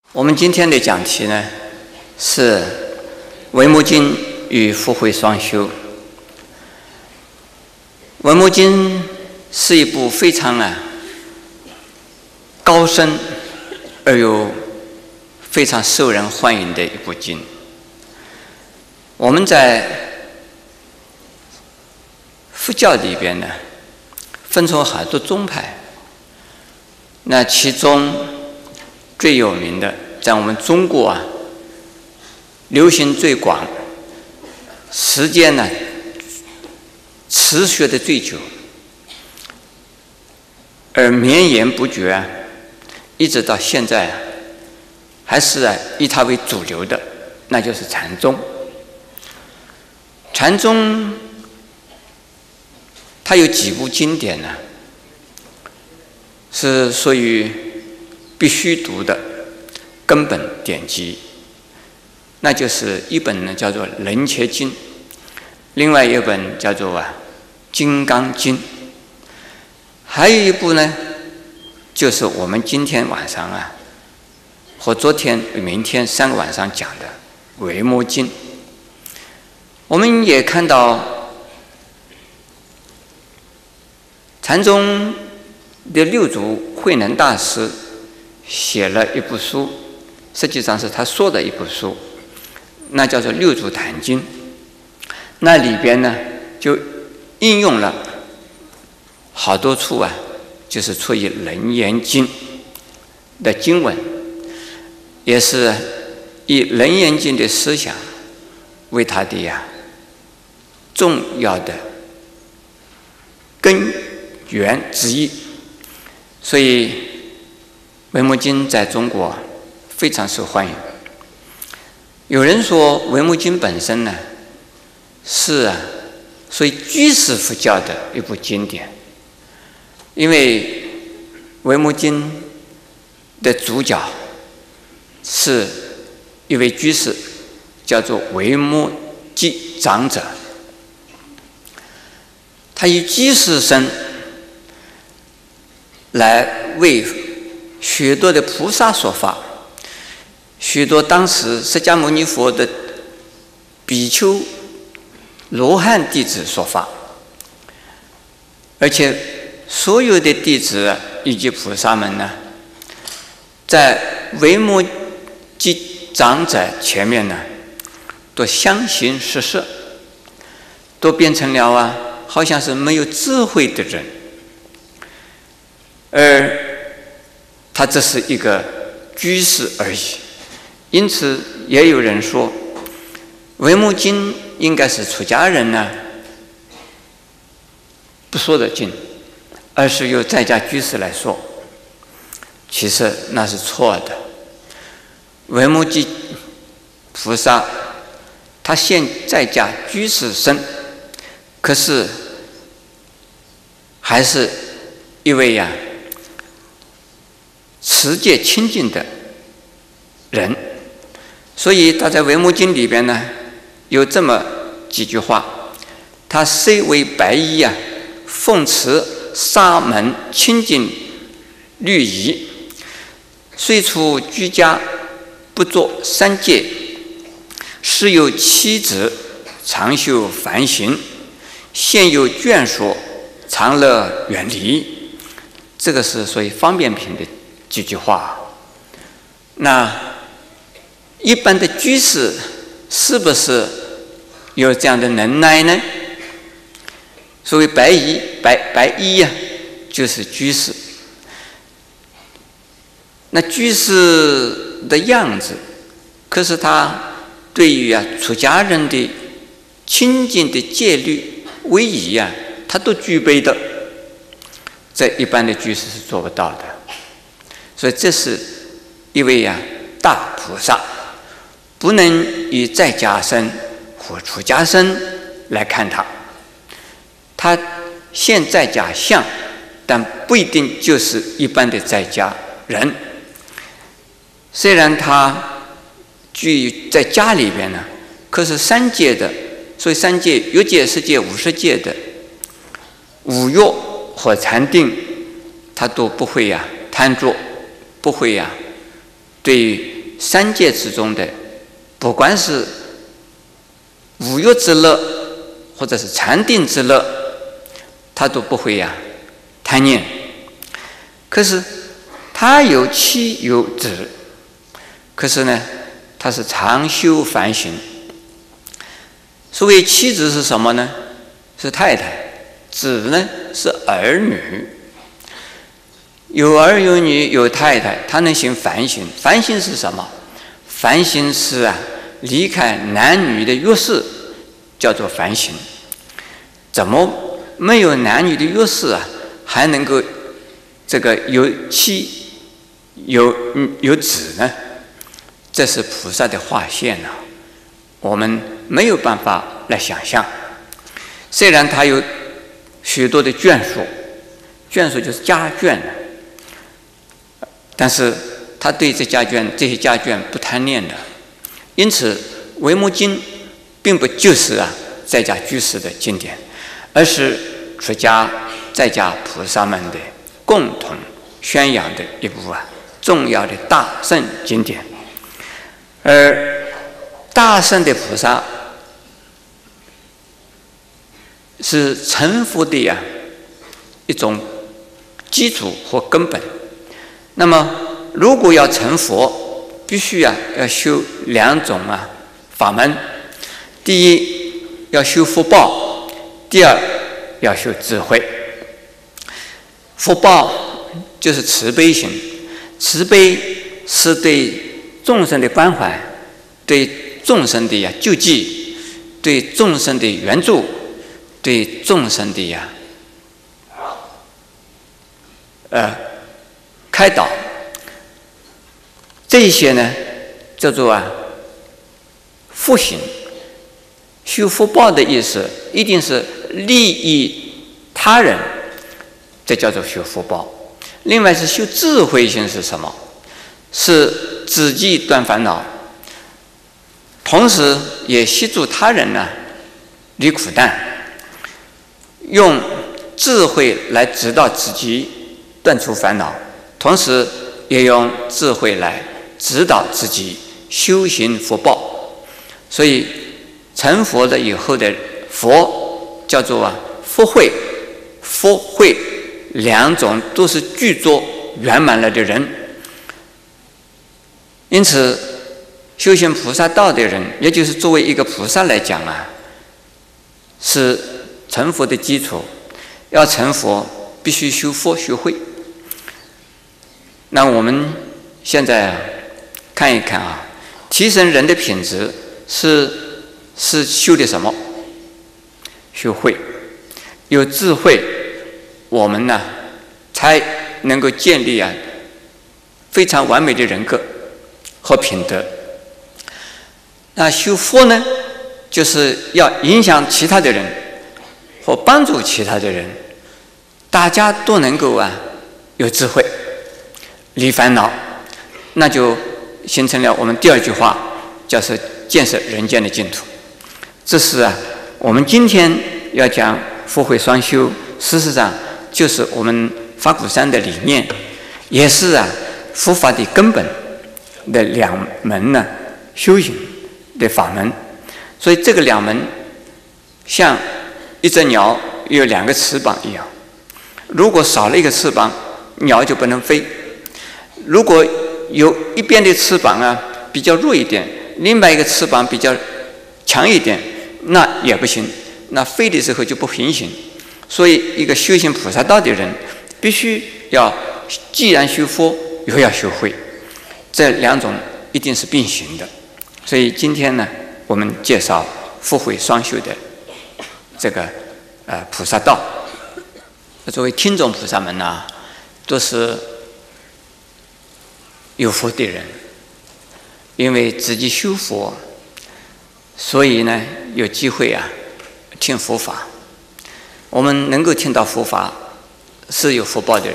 我们今天的讲题呢是《维摩经》与福慧双修。《维摩经》是一部非常高深而又非常受人欢迎的一部经。我们在佛教里边呢，分成好多宗派，那其中最有名的，在我们中国流行最广，时间呢持续的最久，而绵延不绝一直到现在还是以它为主流的，那就是禅宗。禅宗它有几部经典呢，是属于必须读的根本典籍，那就是一本呢叫做《楞伽经》，另外一本叫做《金刚经》，还有一部呢就是我们今天晚上和昨天、明天3个晚上讲的《维摩经》。我们也看到禅宗的六祖慧能大师写了一部书，实际上是他说的一部书，那叫做《六祖坛经》。那里边呢就应用了好多处就是出于《楞严经》的经文，也是以《楞严经》的思想为他的重要的根源之一。所以《维摩经》在中国非常受欢迎。有人说《维摩经》本身呢是属于居士佛教的一部经典，因为《维摩经》的主角是一位居士，叫做维摩诘长者。他以居士身来为许多的菩萨说法，许多当时释迦牟尼佛的比丘罗汉弟子说法，而且所有的弟子以及菩萨们呢，在维摩诘长者前面呢，都相形失色，都变成了好像是没有智慧的人。而他只是一个居士而已，因此也有人说维摩经应该是出家人不说的经，而是由在家居士来说。其实那是错的。维摩诘菩萨他现在家居士身，可是还是一位持戒清净的人。所以他在《维摩经》里边呢有这么几句话：他虽为白衣奉持沙门清净律仪，虽处居家不作三戒，时有妻子常修梵行，现有眷属常乐远离。这个是属于方便品的几句话。那一般的居士是不是有这样的能耐呢？所谓白衣就是居士。那居士的样子，可是他对于出家人的清净的戒律威仪他都具备的，这一般的居士是做不到的。所以这是一位大菩萨，不能以在家身或出家身来看他。他现在家相，但不一定就是一般的在家人。虽然他居在家里边呢，可是三戒的，所以三戒有戒、十戒、50戒的五欲和禅定，他都不会贪着，不会对三界之中的，不管是五欲之乐，或者是禅定之乐，他都不会贪念。可是他有妻有子，可是呢，他是常修梵行。所谓妻子是什么呢？是太太。子呢是儿女。有儿有女有太太，他能行梵行。梵行是什么？梵行是离开男女的约束，叫做梵行。怎么没有男女的约束还能够这个有妻有子呢？这是菩萨的化现我们没有办法来想象。虽然他有许多的眷属，眷属就是家眷，但是他对这些家眷不贪念的。因此维摩经并不就是在家居士的经典，而是出家在家菩萨们的共同宣扬的一部重要的大乘经典。而大乘的菩萨是成佛的一种基础或根本。那么如果要成佛，必须要修两种法门。第一要修福报，第二要修智慧。福报就是慈悲心，慈悲是对众生的关怀，对众生的救济，对众生的援助，对众生的开导。这些呢叫做福行。修福报的意思一定是利益他人，这叫做修福报。另外是修智慧心是什么？是自己断烦恼，同时也协助他人离苦难，用智慧来指导自己断除烦恼，同时也用智慧来指导自己修行福报。所以成佛了以后的佛叫做福慧，福慧两种都是具足圆满了的人。因此修行菩萨道的人，也就是作为一个菩萨来讲是成佛的基础。要成佛必须修佛修慧。那我们现在看一看提升人的品质是修的什么？修慧。有智慧，我们才能够建立非常完美的人格和品德。那修佛呢，就是要影响其他的人或帮助其他的人，大家都能够有智慧，离烦恼，那就形成了我们第二句话，叫是建设人间的净土。这是我们今天要讲福慧双修，事实上就是我们法鼓山的理念，也是佛法的根本的两门修行的法门。所以这个两门像一只鸟有两个翅膀一样，如果少了一个翅膀，鸟就不能飞。如果有一边的翅膀比较弱一点，另外一个翅膀比较强一点，那也不行，那飞的时候就不平行。所以一个修行菩萨道的人必须要既然修佛又要修慧，这两种一定是并行的。所以今天呢，我们介绍福慧双修的这个菩萨道。作为听众菩萨们都是有福的人，因为自己修佛，所以呢有机会听佛法。我们能够听到佛法是有福报的人，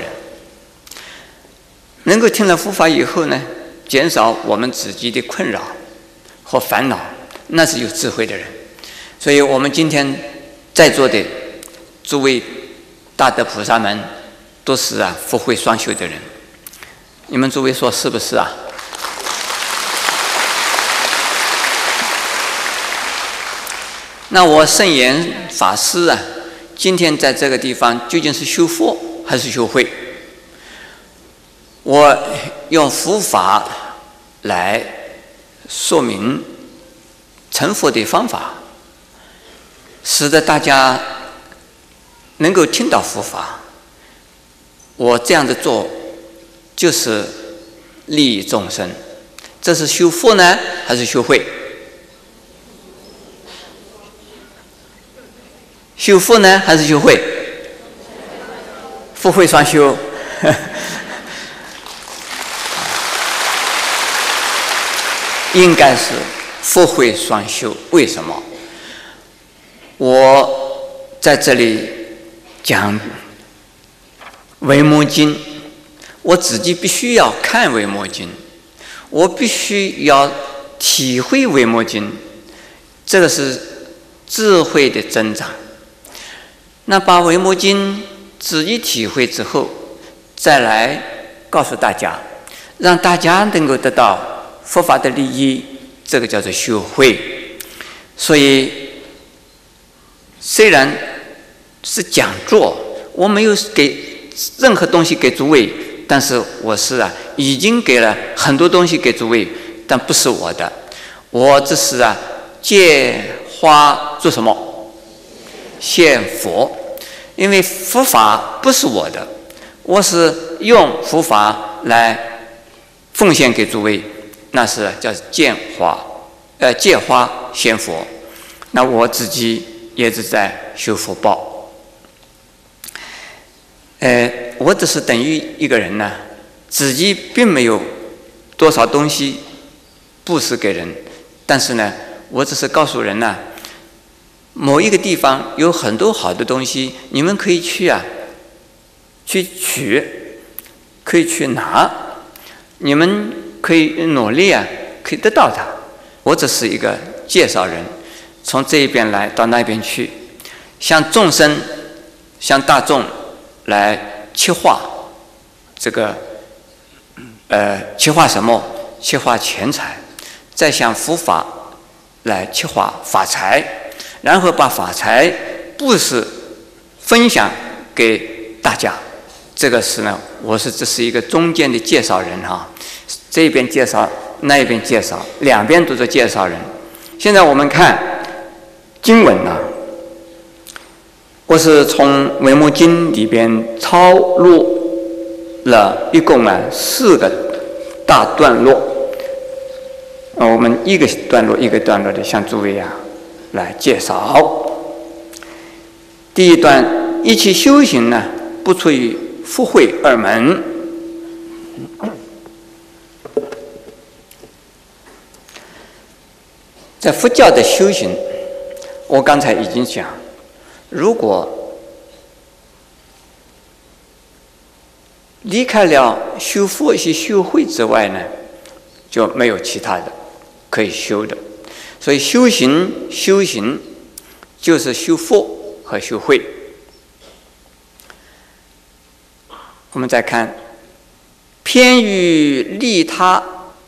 能够听了佛法以后呢，减少我们自己的困扰和烦恼，那是有智慧的人。所以我们今天在座的诸位大德菩萨们都是福慧双修的人，你们诸位说是不是那我圣严法师啊，今天在这个地方究竟是修佛还是修慧？我用佛法来说明成佛的方法，使得大家能够听到佛法。我这样的做，就是利益众生。这是修佛呢，还是修慧？修佛呢，还是修慧？佛慧双修。应该是佛慧双修。为什么？我在这里讲维摩经，我自己必须要看维摩经，我必须要体会维摩经，这个是智慧的增长。那把维摩经自己体会之后，再来告诉大家，让大家能够得到佛法的利益，这个叫做修慧。所以虽然是讲座，我没有给任何东西给诸位，但是我是已经给了很多东西给诸位，但不是我的。我这是借花做什么？献佛。因为佛法不是我的，我是用佛法来奉献给诸位，那是叫借花献佛。那我自己也是在修福报。我只是等于一个人呢，自己并没有多少东西布施给人，但是呢，我只是告诉人呢，某一个地方有很多好的东西，你们可以去去取，可以去拿，你们可以努力可以得到它。我只是一个介绍人，从这一边来到那边去，向众生、向大众来切化这个切化什么？切化钱财，再向佛法来切化法财。然后把法财布施分享给大家，这个是呢，这是一个中间的介绍人这边介绍，那一边介绍，两边都是介绍人。现在我们看经文我是从维摩经里边抄录了一共4个大段落，我们一个段落一个段落的向诸位来介绍。第一段，一切修行呢，不出于福慧二门。在佛教的修行，我刚才已经讲，如果离开了修佛与修慧之外呢，就没有其他的可以修的。所以修行就是修佛和修慧。我们再看，偏于利他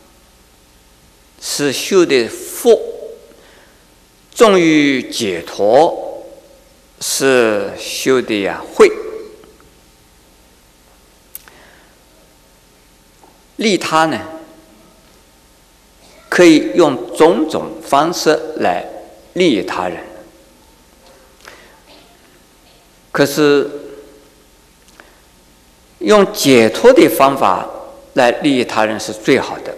是修的佛，重于解脱是修的慧。利他呢，可以用种种方式来利益他人，可是用解脱的方法来利益他人是最好的、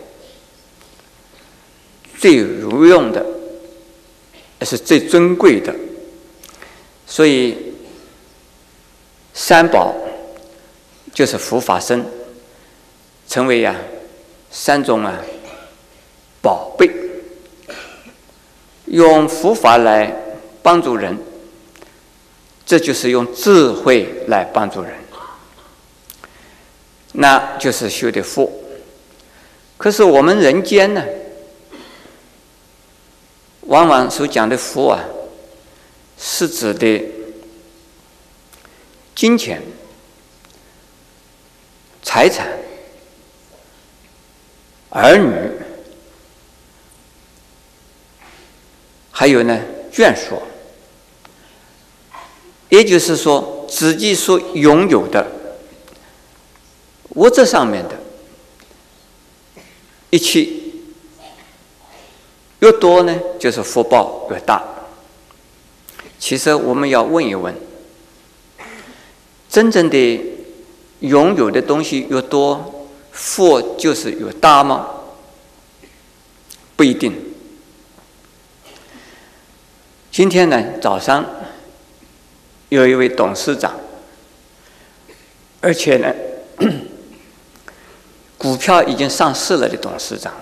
最如用的，也是最珍贵的。所以三宝就是佛法僧，成为3种宝贝，用佛法来帮助人，这就是用智慧来帮助人，那就是修的佛。可是我们人间呢，往往所讲的佛是指的金钱、财产、儿女，还有呢眷属， 也就是说，自己所拥有的物质上面的一切越多呢，就是福报越大。其实我们要问一问，真正的拥有的东西越多，福就是越大吗？不一定。今天呢，早上有一位董事长，而且呢，股票已经上市了的董事长，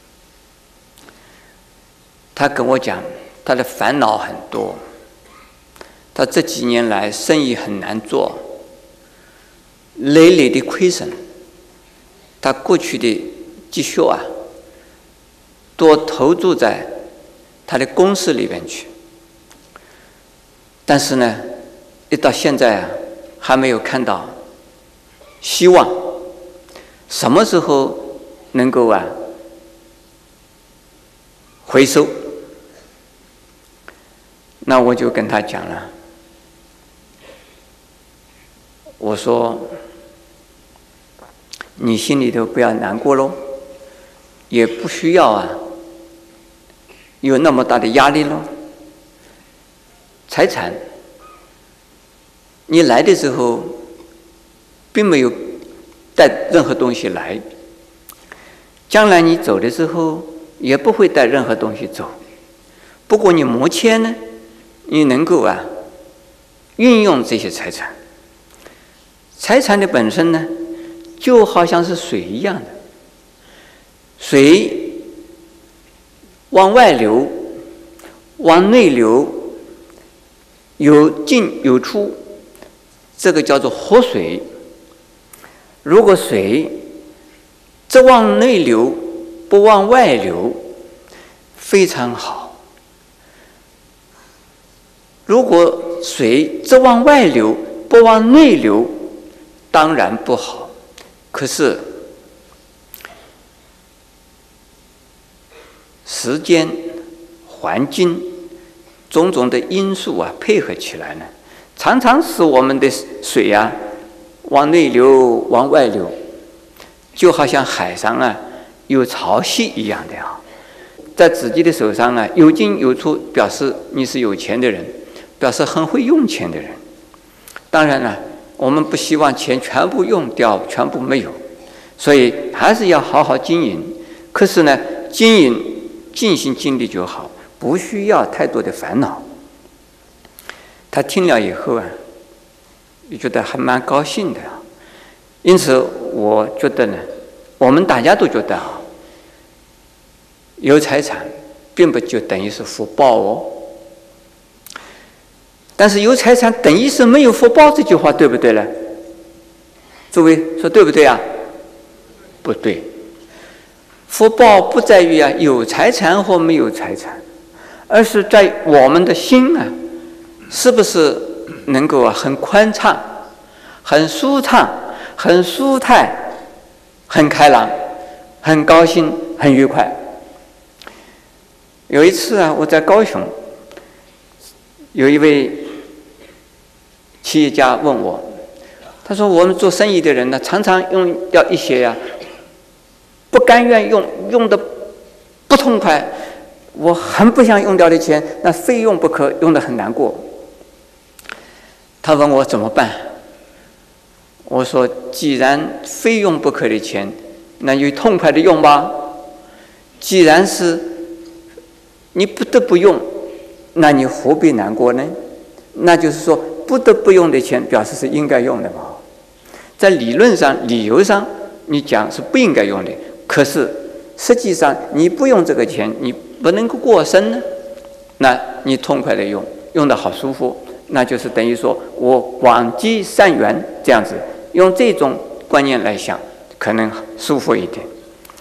他跟我讲，他的烦恼很多，他这几年来生意很难做，累累的亏损，他过去的积蓄啊，都投注在他的公司里边去，但是呢，一到现在啊，还没有看到希望，什么时候能够啊回收？那我就跟他讲了，我说你心里头不要难过咯，也不需要啊有那么大的压力咯。财产你来的时候并没有带任何东西来，将来你走的时候也不会带任何东西走。不过你目前呢，你能够啊运用这些财产，财产的本身呢，就好像是水一样的，水往外流，往内流，有进有出，这个叫做活水。如果水只往内流，不往外流，非常好。如果水只往外流，不往内流，当然不好。可是时间、环境种种的因素啊，配合起来呢，常常使我们的水啊往内流、往外流，就好像海上啊有潮汐一样的啊。在自己的手上啊有进有出，表示你是有钱的人，表示很会用钱的人。当然了，我们不希望钱全部用掉，全部没有，所以还是要好好经营。可是呢，经营尽心尽力就好，不需要太多的烦恼。他听了以后啊，也觉得还蛮高兴的啊。因此，我觉得呢，我们大家都觉得啊，有财产并不就等于是福报哦。但是有财产等于是没有福报，这句话对不对呢？诸位说对不对啊？不对。福报不在于啊有财产或没有财产，而是在我们的心啊，是不是能够啊很宽敞、很舒畅、很舒泰、很开朗、很高兴、很愉快。有一次啊，我在高雄，有一位企业家问我，他说我们做生意的人呢，常常用掉一些呀不甘愿用的不痛快，我很不想用掉的钱，那非用不可，用得很难过。他问我怎么办？我说既然非用不可的钱，那就痛快的用吧。既然是你不得不用，那你何必难过呢？那就是说不得不用的钱表示是应该用的嘛。在理论上理由上你讲是不应该用的，可是实际上你不用这个钱，你不能够过生呢，那你痛快的用，用得好舒服，那就是等于说我广积善缘，这样子用这种观念来想，可能舒服一点。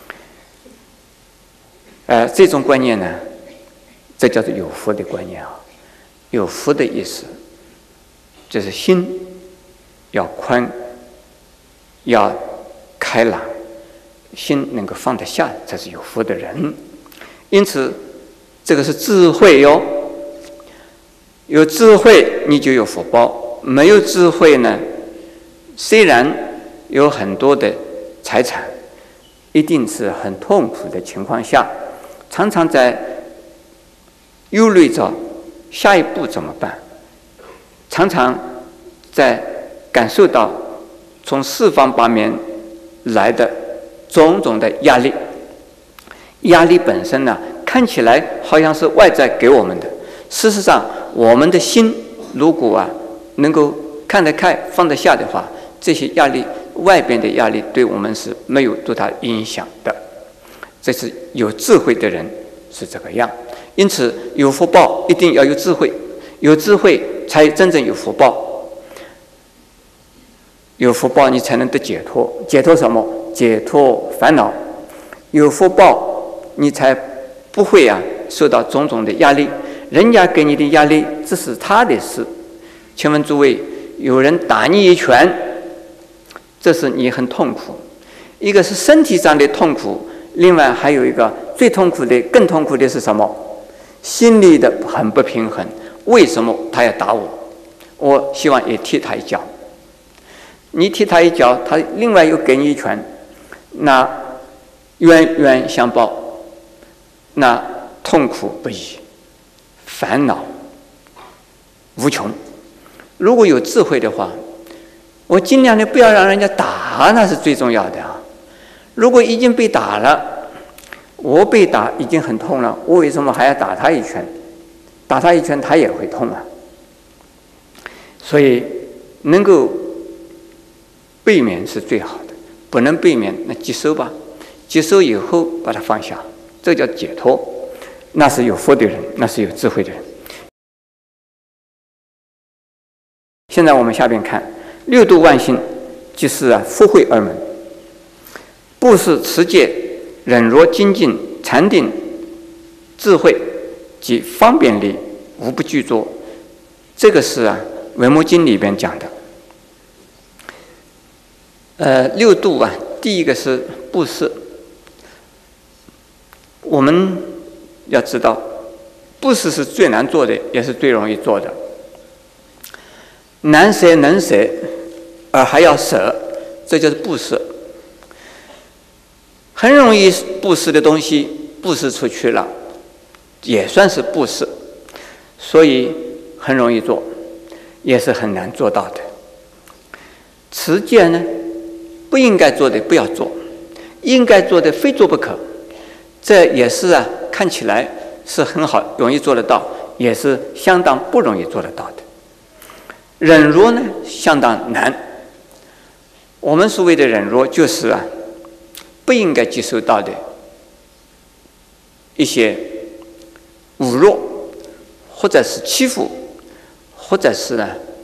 这种观念呢，这叫做有福的观念啊。有福的意思就是心要宽，要开朗，心能够放得下，才是有福的人。因此这个是智慧哟，有智慧你就有福报。 没有智慧呢，虽然有很多的财产，一定是很痛苦的情况下，常常在忧虑着下一步怎么办，常常在感受到从四方八面来的种种的压力。压力本身呢，看起来好像是外在给我们的，事实上我们的心如果能够看得开放得下的话，这些压力外边的压力对我们是没有多大影响的。这是有智慧的人是这个样。因此有福报一定要有智慧，有智慧才真正有福报，有福报你才能得解脱。解脱什么？解脱烦恼。有福报你才不会受到种种的压力，人家给你的压力这是他的事。请问诸位，有人打你一拳，这是你很痛苦，一个是身体上的痛苦，另外还有一个最痛苦的更痛苦的是什么？心里的很不平衡。为什么他要打我？我希望也踢他一脚。你踢他一脚，他另外又给你一拳，那冤冤相报，那痛苦不已，烦恼无穷。如果有智慧的话，我尽量的不要让人家打，那是最重要的啊。如果已经被打了，我被打已经很痛了，我为什么还要打他一拳？打他一拳他也会痛啊。所以能够避免是最好的，不能避免那接受吧，接受以后把它放下，这叫解脱。那是有福的人，那是有智慧的人。现在我们下边看六度万行，即是福慧二门。布施、持戒、忍辱、精进、禅定、智慧及方便力，无不具足。这个是维摩经里边讲的。六度第一个是布施。我们要知道，布施是最难做的，也是最容易做的。难舍能舍，而还要舍，这就是布施。很容易布施的东西，布施出去了，也算是布施，所以很容易做，也是很难做到的。持戒呢，不应该做的不要做，应该做的非做不可。这也是看起来是很好，容易做得到，也是相当不容易做得到的。忍辱呢，相当难。我们所谓的忍辱，就是不应该接受到的一些侮辱，或者是欺负，或者是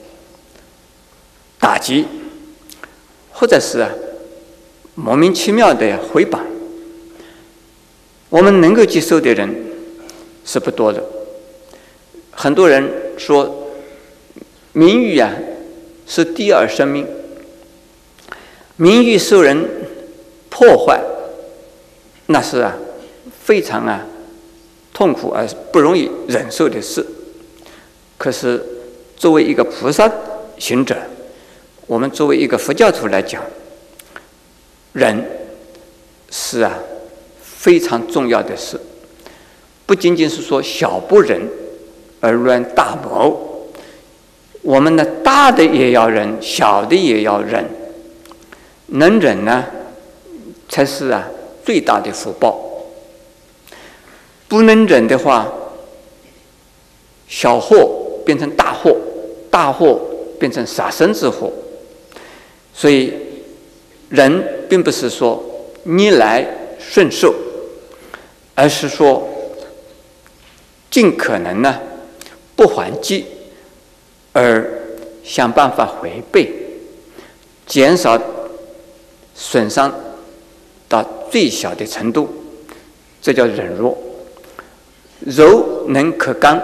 打击，或者是莫名其妙的诽谤。我们能够接受的人是不多的。很多人说名誉是第二生命，名誉受人破坏，那是非常痛苦而不容易忍受的事。可是作为一个菩萨行者，我们作为一个佛教徒来讲，忍是非常重要的事，不仅仅是说小不忍而乱大谋。我们的大的也要忍，小的也要忍。能忍呢，才是最大的福报。不能忍的话，小祸变成大祸，大祸变成杀身之祸。所以忍并不是说逆来顺受，而是说尽可能不还击，而想办法回避，减少损伤到最小的程度，这叫忍辱。柔能克刚，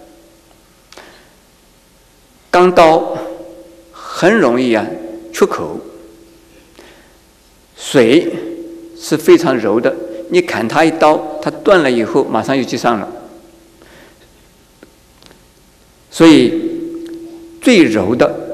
钢刀很容易出口，水是非常柔的，你砍它一刀，它断了以后马上又接上了。所以最柔的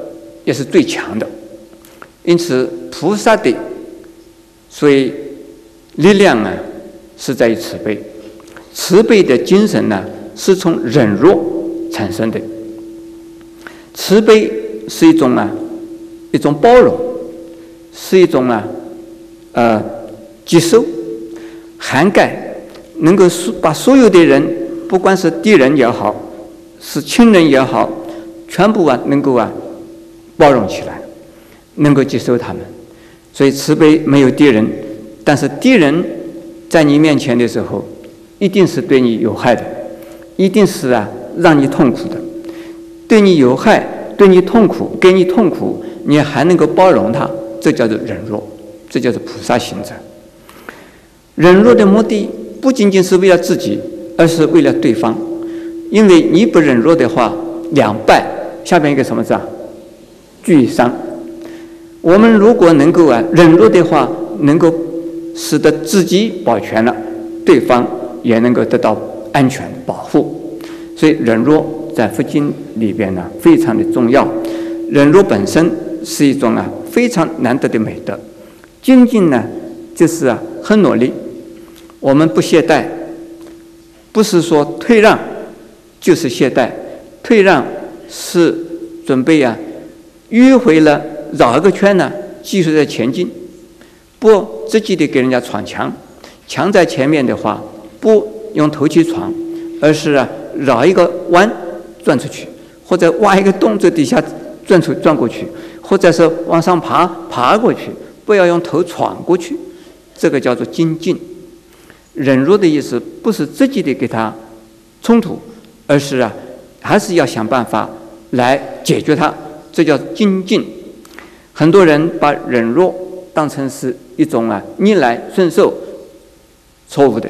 也是最强的。因此，菩萨的所以力量啊，是在于慈悲。慈悲的精神呢，是从忍弱产生的。慈悲是一种包容，是一种接受，涵盖，能够把所有的人，不管是敌人也好，是亲人也好，全部能够包容起来，能够接受他们。所以慈悲没有敌人，但是敌人在你面前的时候，一定是对你有害的，一定是让你痛苦的。对你有害，对你痛苦，给你痛苦，你还能够包容他，这叫做忍弱，这叫做菩萨行者。忍弱的目的不仅仅是为了自己，而是为了对方。因为你不忍弱的话，两败，下边一个什么字俱伤。我们如果能够忍弱的话，能够使得自己保全了，对方也能够得到安全保护。所以忍弱在佛经里边呢，非常的重要。忍弱本身是一种非常难得的美德。精进呢，就是很努力，我们不懈怠，不是说退让就是懈怠，退让是准备迂回了绕一个圈呢，继续在前进，不积极的给人家闯墙，墙在前面的话，不用头去闯，而是绕一个弯转出去，或者挖一个洞在底下转过去，或者是往上爬过去，不要用头闯过去，这个叫做精进。忍弱的意思不是积极的给他冲突，而是还是要想办法来解决它，这叫精进。很多人把忍弱当成是一种逆来顺受，错误的。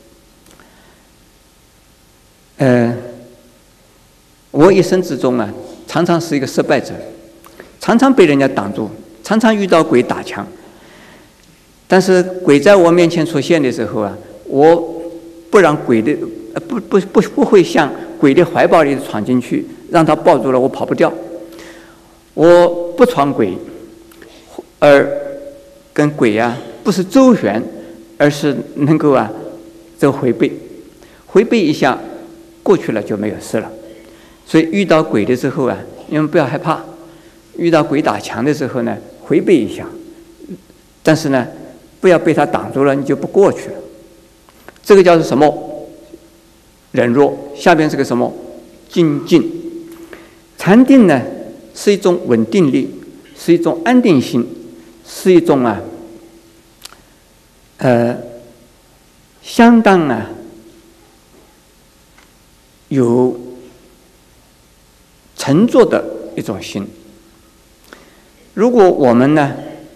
我一生之中常常是一个失败者，常常被人家挡住，常常遇到鬼打墙。但是鬼在我面前出现的时候我不让鬼的不会向鬼的怀抱里闯进去，让他抱住了我跑不掉。我不闯鬼，而跟鬼不是周旋，而是能够这回避一下，过去了就没有事了。所以遇到鬼的时候你们不要害怕，遇到鬼打墙的时候呢，回避一下，但是呢，不要被他挡住了，你就不过去了。这个叫做什么？忍弱。下边是个什么？精进。禅定呢，是一种稳定力，是一种安定性，是一种相当有沉着的一种心。如果我们呢，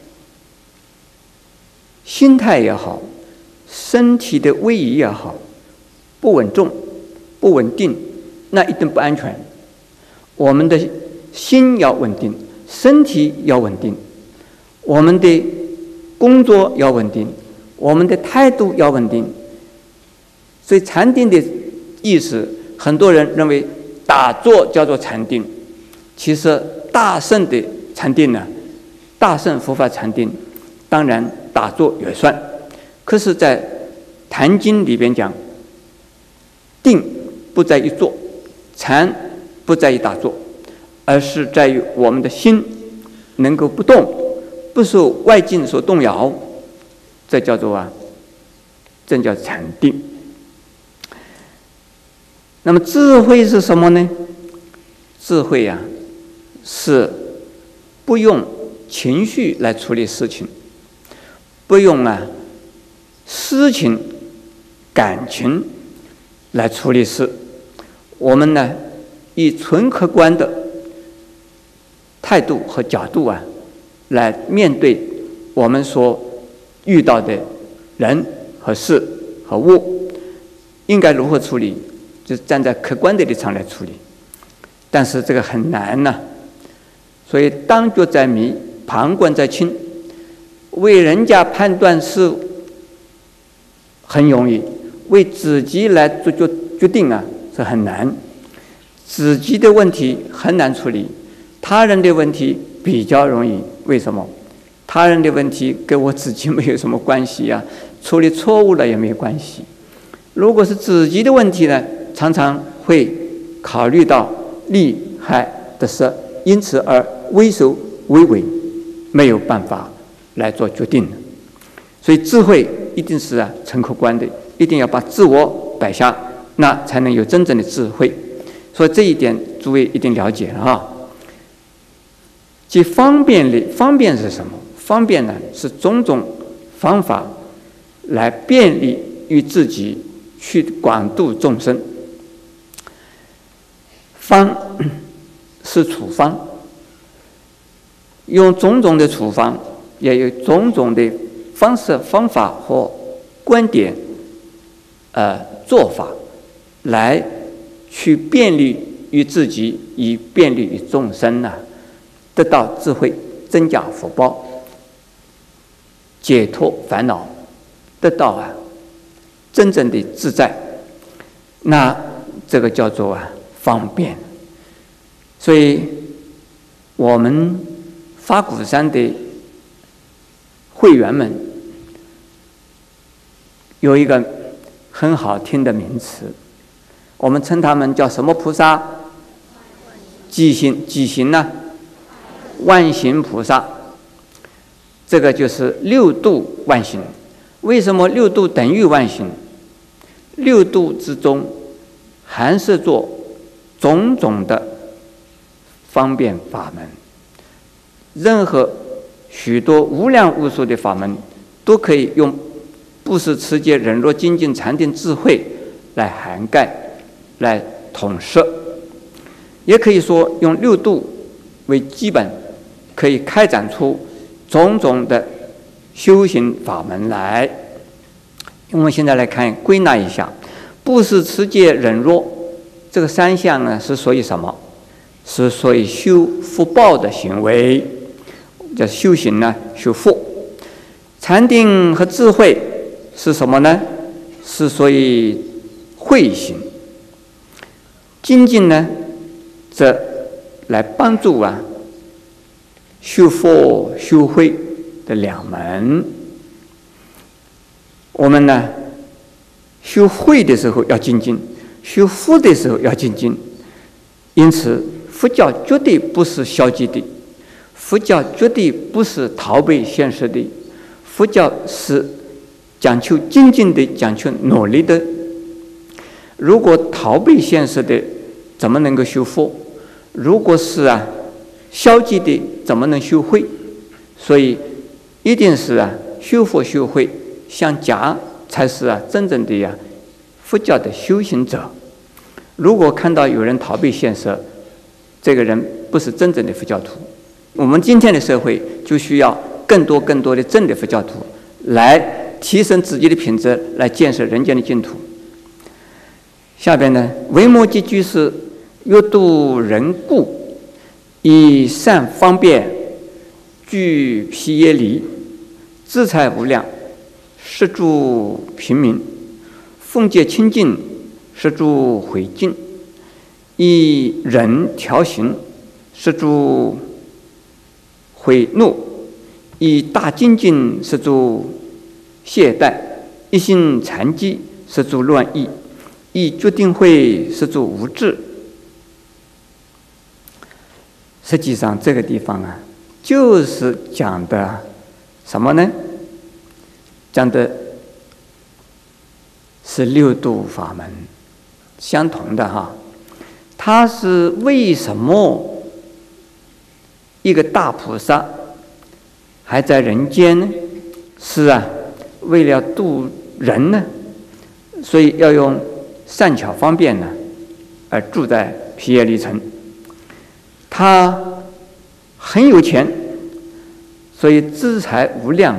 心态也好，身体的位移也好，不稳重、不稳定，那一定不安全。我们的心要稳定，身体要稳定，我们的工作要稳定，我们的态度要稳定。所以禅定的意思，很多人认为打坐叫做禅定，其实大乘的禅定呢，大乘佛法禅定，当然打坐也算。可是在《坛经》里边讲，定不在于坐，禅不在于打坐，而是在于我们的心能够不动，不受外境所动摇，这叫做这叫禅定。那么智慧是什么呢？智慧是不用情绪来处理事情，不用私情感情来处理事。我们呢，以纯客观的态度和角度来面对我们所遇到的人和事和物，应该如何处理，就是站在客观的立场来处理。但是这个很难所以当局在迷，旁观在清。为人家判断是很容易，为自己来做决定是很难。自己的问题很难处理， 他人的问题比较容易，为什么？他人的问题跟我自己没有什么关系呀，处理错误了也没有关系。如果是自己的问题呢，常常会考虑到利害得失，因此而畏首畏尾，没有办法来做决定的。所以智慧一定是诚客观的，一定要把自我摆下，那才能有真正的智慧。所以这一点诸位一定了解了即方便是什么？方便呢，是种种方法来便利于自己去广度众生。方是处方，用种种的处方，也有种种的方式、方法或观点、做法，来去便利于自己，以便利于众生得到智慧，增加福报，解脱烦恼，得到真正的自在。那这个叫做方便。所以我们法鼓山的会员们有一个很好听的名词，我们称他们叫什么菩萨？几行呢？万行菩萨。这个就是六度万行。为什么六度等于万行？六度之中含摄着种种的方便法门，任何许多无量无数的法门，都可以用布施、持戒、忍辱、精进、禅定、智慧来涵盖、来统摄。也可以说用六度为基本，可以开展出种种的修行法门来。我们现在来看归纳一下，布施、持戒、忍辱这个三项呢，是属于什么？是属于修福报的行为，叫修行呢，修福。禅定和智慧是什么呢？是属于慧行。精进呢，则来帮助修福修慧的两门。我们呢，修慧的时候要精进，修福的时候要精进。因此佛教绝对不是消极的，佛教绝对不是逃避现实的，佛教是讲求精进的，讲求努力的。如果逃避现实的，怎么能够修福？如果是消极的，怎么能修慧？所以一定是修福修慧相夹，才是真正的佛教的修行者。如果看到有人逃避现实，这个人不是真正的佛教徒。我们今天的社会就需要更多的真的佛教徒，来提升自己的品质，来建设人间的净土。下边呢，维摩诘居士欲度人故，以善方便，具毗耶离，资财无量，施助平民，奉戒清净，施助毁尽，以忍调行，施助悔怒，以大精进，施助懈怠，一心禅机，施助乱意，以决定慧，施助无智。实际上这个地方就是讲的什么呢？讲的是六度法门，相同的它是为什么一个大菩萨还在人间呢？是为了度人呢，所以要用善巧方便呢，而住在毗耶离城。他很有钱，所以资财无量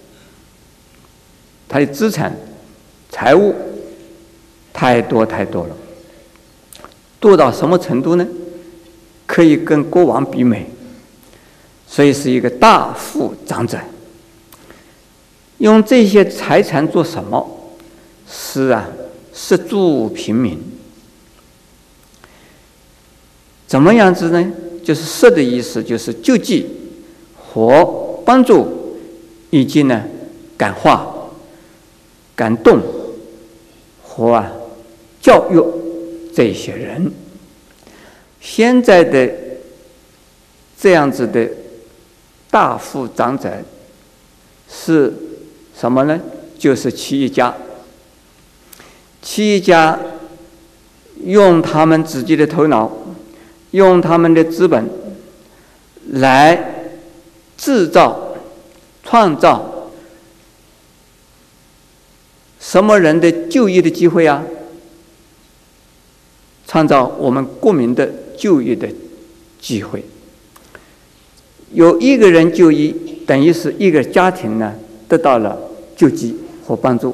他的资产财物太多了，多到什么程度呢？可以跟国王比美，所以是一个大富长者。用这些财产做什么？是施助平民。怎么样子呢？ 就是摄的意思，就是救济和帮助，以及呢感化、感动和教育这些人。现在的这样子的大富长者是什么呢？就是企业家。企业家用他们自己的头脑，用他们的资本来制造、创造什么人的就业的机会啊？创造我们国民的就业的机会。有一个人就业，等于是一个家庭呢得到了救济和帮助。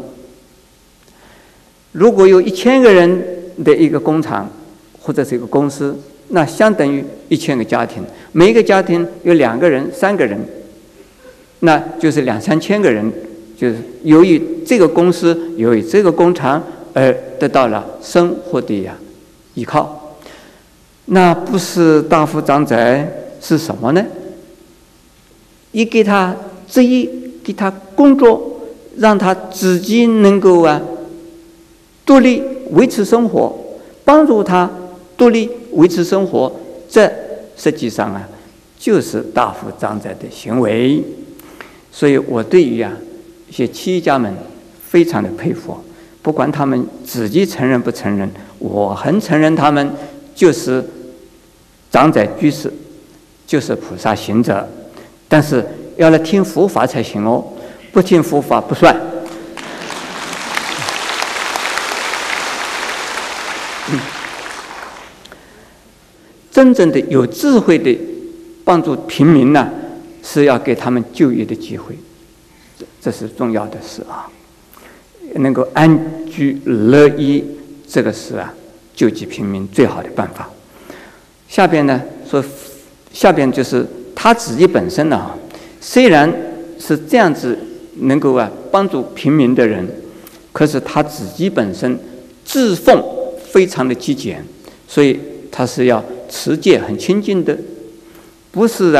如果有1000个人的一个工厂或者是一个公司，那相当于1000个家庭，每一个家庭有2个人、3个人，那就是2、3千个人，就是由于这个公司、由于这个工厂而得到了生活的依靠。那不是大富长者是什么呢？一给他职业，给他工作，让他自己能够独立维持生活，帮助他独立维持生活，这实际上就是大富长者的行为。所以我对于一些企业家们非常的佩服，不管他们自己承认不承认，我很承认他们就是长者居士，就是菩萨行者。但是要来听佛法才行哦，不听佛法不算。真正的有智慧的帮助平民呢，是要给他们就业的机会，这是重要的事能够安居乐业，这个是救济平民最好的办法。下边呢说，下边就是他自己本身呢，虽然是这样子能够帮助平民的人，可是他自己本身自奉非常的极简，所以他是要持戒很清净的，不是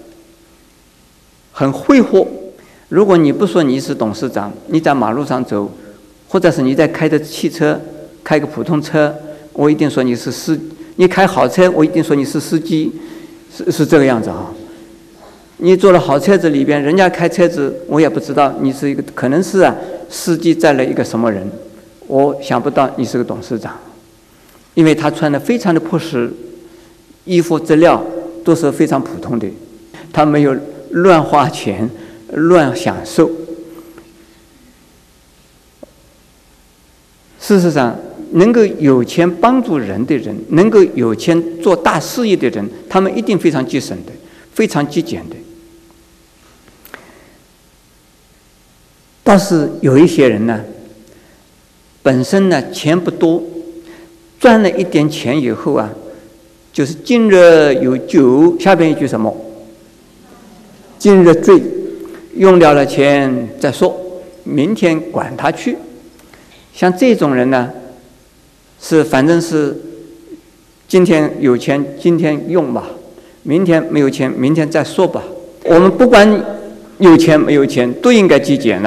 很挥霍。如果你不说你是董事长，你在马路上走，或者是你在开着汽车，开个普通车，我一定说你是你开好车，我一定说你是司机，是这个样子你坐了好车子里边，人家开车子，我也不知道你是一个，可能是司机载了一个什么人，我想不到你是个董事长，因为他穿的非常的朴实，衣服质料都是非常普通的，他没有乱花钱、乱享受。事实上，能够有钱帮助人的人，能够有钱做大事业的人，他们一定非常节省的，非常极简的。倒是有一些人呢，本身呢钱不多，赚了一点钱以后就是今日有酒，下边一句什么？今日醉，用掉了钱再说，明天管他去。像这种人呢，是反正是今天有钱今天用吧，明天没有钱明天再说吧。我们不管有钱没有钱，都应该极简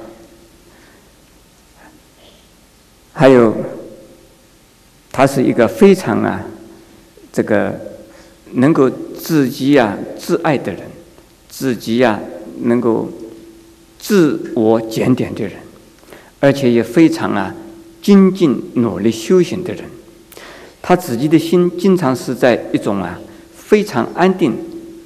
还有，他是一个非常这个能够自己自爱的人，自己能够自我检点的人，而且也非常精进努力修行的人。他自己的心经常是在一种非常安定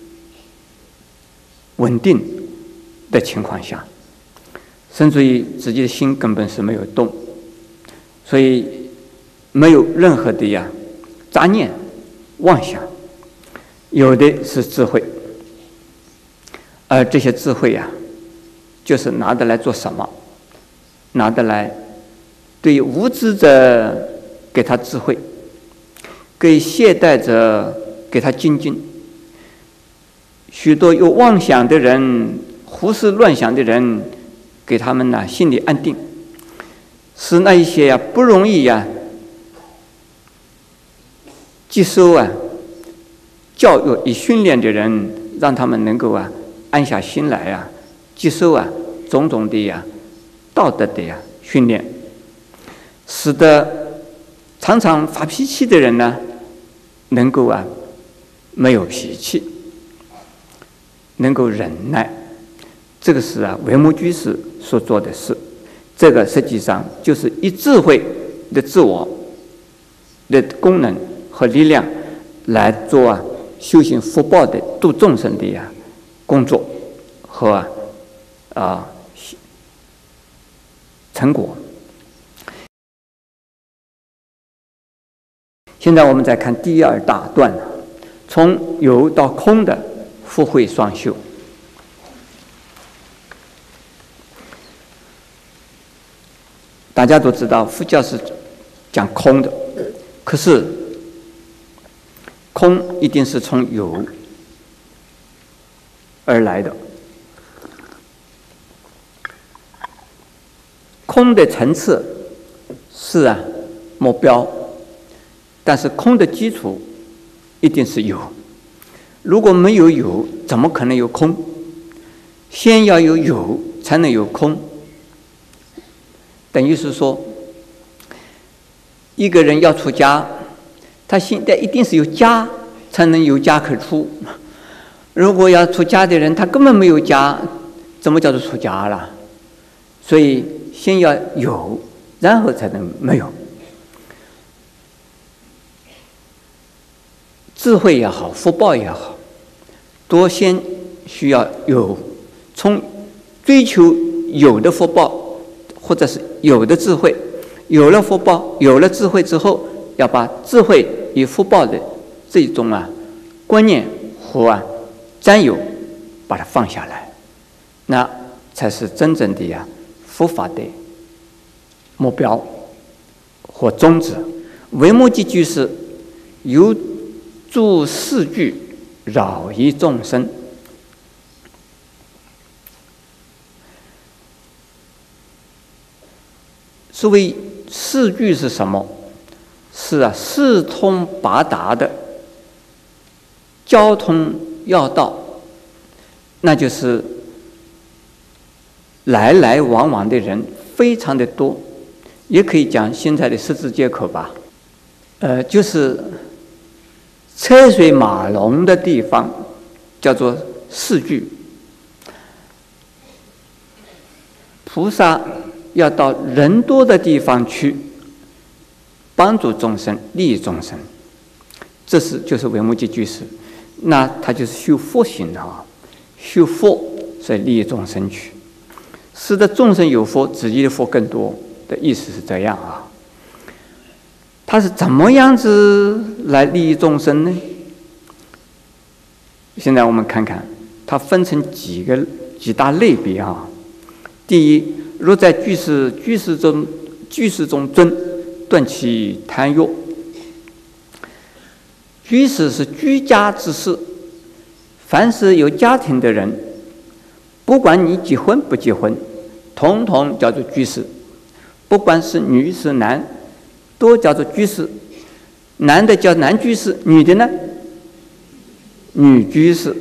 稳定的情况下，甚至于自己的心根本是没有动，所以没有任何的杂念妄想，有的是智慧。而这些智慧就是拿得来做什么？拿得来对于无知者给他智慧，给懈怠者给他精进。许多有妄想的人、胡思乱想的人，给他们心里安定，使那一些不容易接受教育与训练的人，让他们能够安下心来接受种种的道德的训练，使得常常发脾气的人呢，能够没有脾气，能够忍耐。这个是维摩居士所做的事。这个实际上就是以智慧的自我的功能和力量来做修行福报的度众生的工作和成果。现在我们再看第二大段，从有到空的福慧双修。大家都知道佛教是讲空的，可是空一定是从有而来的。空的层次是目标，但是空的基础一定是有。如果没有有，怎么可能有空？先要有有，才能有空。等于是说，一个人要出家，他现在一定是有家，才能有家可出。如果要出家的人，他根本没有家，怎么叫做出家了？所以先要有，然后才能没有。智慧也好，福报也好，都先需要有，从追求有的福报，或者是有的智慧，有了福报，有了智慧之后，要把智慧与福报的这种观念和占有，把它放下来，那才是真正的佛法的目标或宗旨。维摩诘居士有著四句饶益众生。所谓四句是什么？是四通八达的交通要道，那就是来来往往的人非常的多，也可以讲现在的十字街口吧。就是车水马龙的地方，叫做四句。菩萨要到人多的地方去帮助众生，利益众生，这就是维摩诘居士。那他就是修佛行修佛，所以利益众生去，使得众生有福，自己的福更多的意思是这样他是怎么样子来利益众生呢？现在我们看看，它分成几大类别第一，若在居士中尊，断其贪欲。居士是居家之士，凡是有家庭的人，不管你结婚不结婚，统统叫做居士。不管是女是男，都叫做居士。男的叫男居士，女的呢，女居士。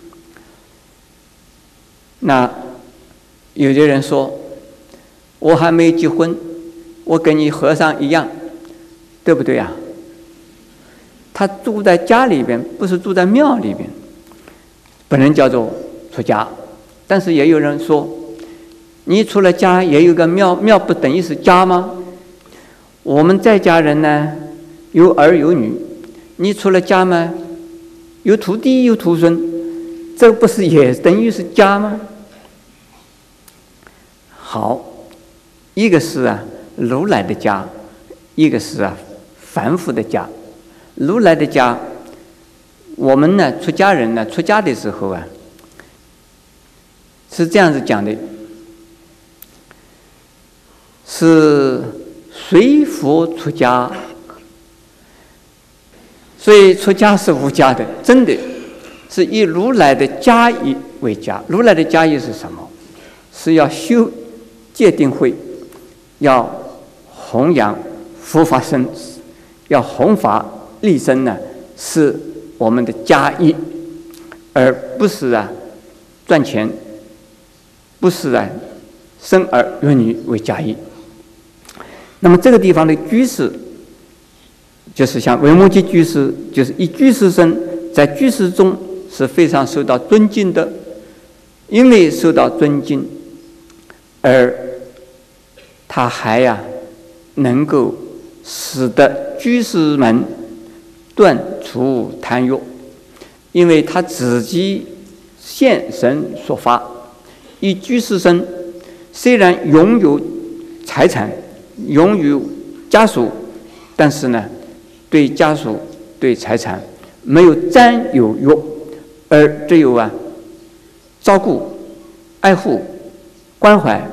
那有的人说，我还没结婚，我跟你和尚一样，对不对他住在家里边，不是住在庙里边，不能叫做出家。但是也有人说，你除了家也有个庙，庙不等于是家吗？我们在家人呢，有儿有女，你除了家吗？有徒弟有徒孙，这不是也等于是家吗？好，一个是如来的家，一个是凡夫的家。如来的家，我们呢出家人呢出家的时候是这样子讲的，是随佛出家，所以出家是无家的，真的是以如来的家义为家。如来的家义是什么？是要修戒定慧，要弘扬佛法僧，要弘法利生呢，是我们的家业，而不是赚钱，不是生儿育女为家业。那么这个地方的居士，就是像维摩诘居士，就是以居士身，在居士中是非常受到尊敬的。因为受到尊敬，而他还能够使得居士们断除贪欲，因为他自己现身说法。以居士身虽然拥有财产，拥有家属，但是呢，对家属、对财产没有占有欲，而只有照顾、爱护、关怀，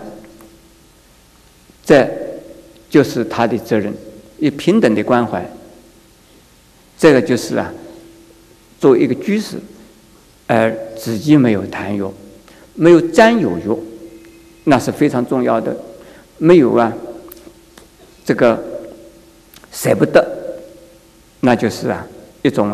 这就是他的责任，以平等的关怀。这个就是作为一个居士，而自己没有贪欲，没有占有欲，那是非常重要的。没有这个舍不得，那就是一种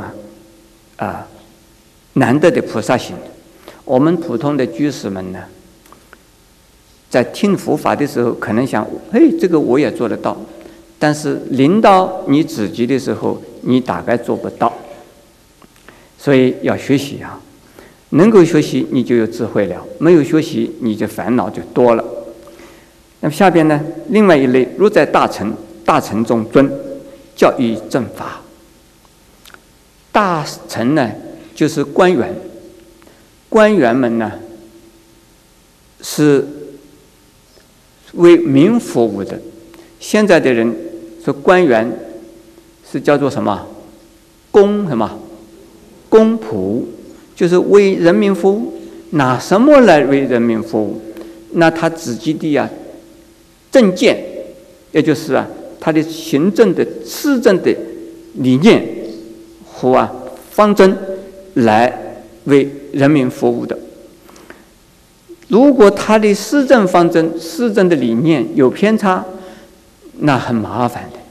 难得的菩萨行。我们普通的居士们呢，在听佛法的时候，可能想，嘿，这个我也做得到，但是临到你自己的时候，你大概做不到。所以要学习能够学习，你就有智慧了；没有学习，你就烦恼就多了。那么下边呢，另外一类，如在大乘，大乘中尊，教育正法。大乘呢，就是官员。官员们呢，是为民服务的。现在的人说官员是叫做什么？公仆，就是为人民服务。拿什么来为人民服务？那他自己的政见，也就是他的行政的施政的理念和方针来为人民服务的。如果他的施政方针、施政的理念有偏差，那很麻烦的。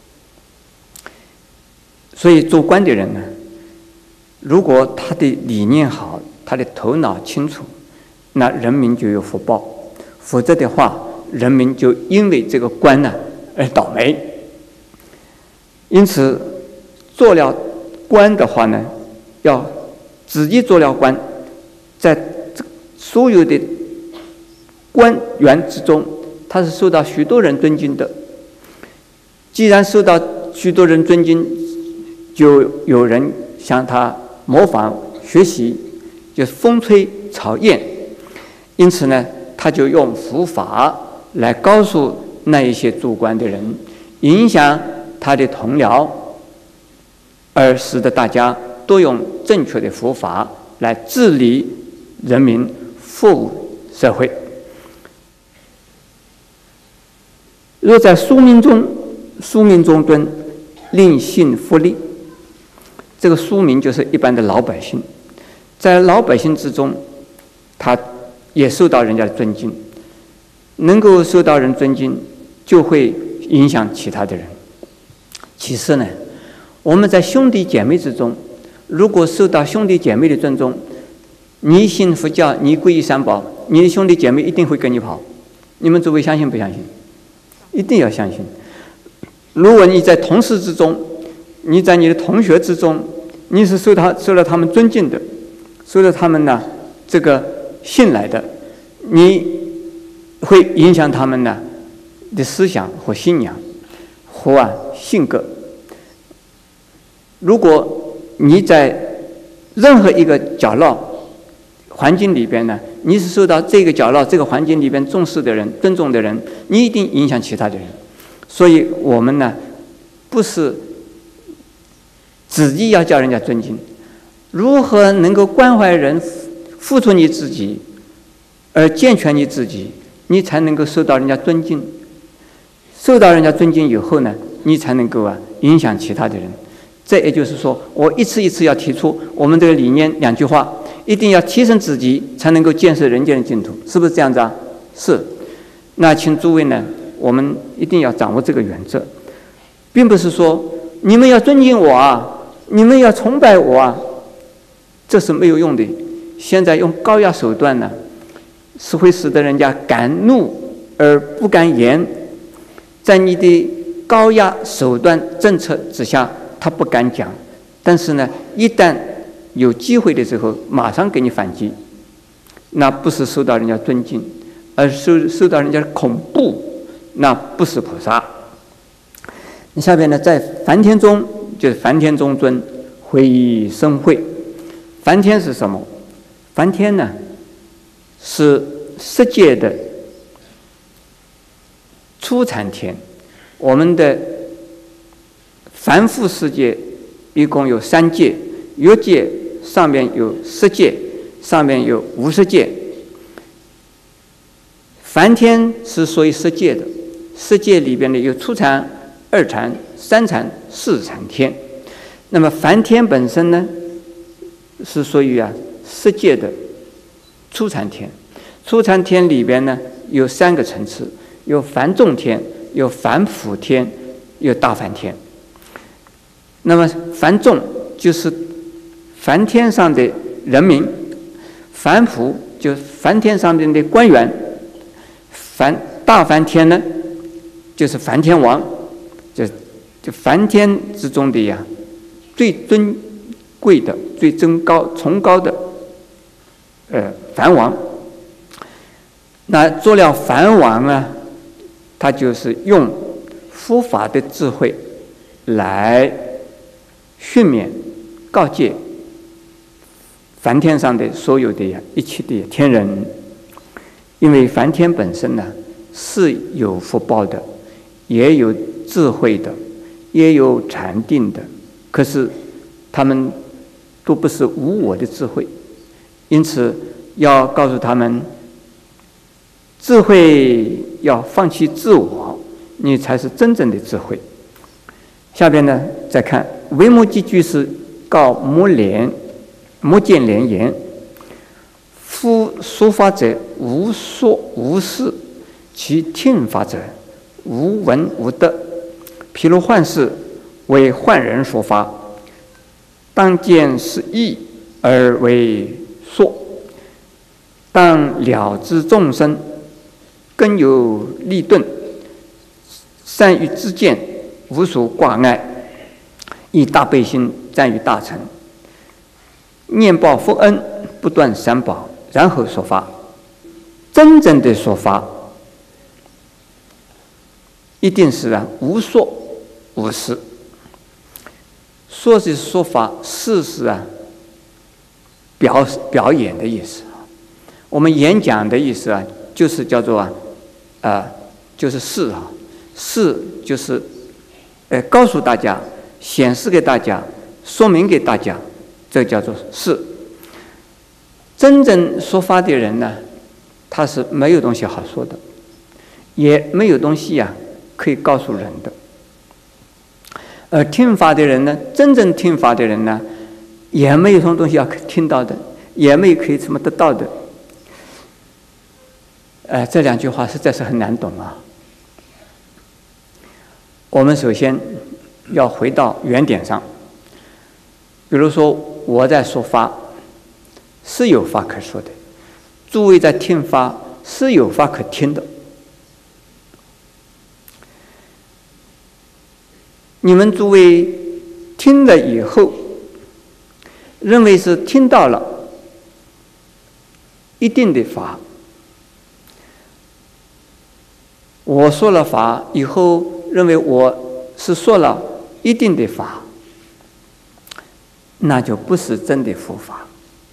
所以做官的人呢，如果他的理念好，他的头脑清楚，那人民就有福报；否则的话，人民就因为这个官而倒霉。因此，做了官的话呢，要自己做了官，在所有的官员之中，他是受到许多人尊敬的。既然受到许多人尊敬，就有人向他模仿学习，就是风吹草燕。因此呢，他就用佛法来告诉那一些做官的人，影响他的同僚，而使得大家都用正确的佛法来治理人民、服务社会。若在庶民中尊，令信福利。这个庶民就是一般的老百姓，在老百姓之中，他也受到人家的尊敬。能够受到人尊敬，就会影响其他的人。其次呢，我们在兄弟姐妹之中，如果受到兄弟姐妹的尊重，你信佛教，你皈依三宝，你的兄弟姐妹一定会跟你跑。你们诸位相信不相信？一定要相信。如果你在同事之中，你在你的同学之中，你是受到他们尊敬的，受到他们这个信赖的，你会影响他们的思想和信仰和性格。如果你在任何一个角落环境里边你是受到这个角落这个环境里边重视的人、尊重的人，你一定影响其他的人。所以我们不是自己要叫人家尊敬，如何能够关怀人、付出你自己，而健全你自己，你才能够受到人家尊敬。受到人家尊敬以后你才能够影响其他的人。这也就是说，我一次一次要提出我们这个理念两句话，一定要提升自己，才能够建设人间的净土，是不是这样子啊？是。那请诸位我们一定要掌握这个原则，并不是说你们要尊敬我你们要崇拜我啊，这是没有用的。现在用高压手段呢，是会使得人家敢怒而不敢言。在你的高压手段政策之下，他不敢讲，但是呢，一旦有机会的时候，马上给你反击，那不是受到人家尊敬，而是受到人家的恐怖，那不是菩萨。下边呢，在梵天中，就是梵天中尊会以生会。梵天是什么？梵天呢，是世界的初禅天。我们的凡夫世界一共有3界，欲界上面有10界，上面有50界。梵天是属于10界的，10界里边呢有初禅、2禅、3禅、4禅天。那么梵天本身呢，是属于10界的初禅天。初禅天里边呢有3个层次，有梵众天，有梵辅天，有大梵天。那么梵众就是梵天上的人民，梵辅就是梵天上面的官员，大梵天呢就是梵天王，就梵天之中的最尊贵的、最崇高的梵王。那做了梵王啊，他就是用佛法的智慧来训勉、告诫梵天上的所有的一切的天人。因为梵天本身呢是有福报的，也有智慧的，也有禅定的，可是他们都不是无我的智慧，因此要告诉他们，智慧要放弃自我，你才是真正的智慧。下边呢，再看维摩诘居士告摩犍连言：夫说法者无说无事，其听法者无闻无得。譬如幻士为幻人说法，当见是义而为说，当了知众生根有利钝，善于知见，无所挂碍，以大悲心赞于大乘，念报佛恩，不断三宝，然后说法。真正的说法一定是无说无事。说是说法，事是表演的意思。我们演讲的意思就是叫做就是事事就是告诉大家，显示给大家，说明给大家，这叫做事。真正说法的人呢，他是没有东西好说的，也没有东西可以告诉人的。而听法的人呢，真正听法的人呢，也没有什么东西要听到的，也没有可以什么得到的。这2句话实在是很难懂啊。我们首先要回到原点上，比如说我在说法，是有法可说的；诸位在听法，是有法可听的。你们诸位听了以后，认为是听到了一定的法，我说了法以后，认为我是说了一定的法，那就不是真的佛法。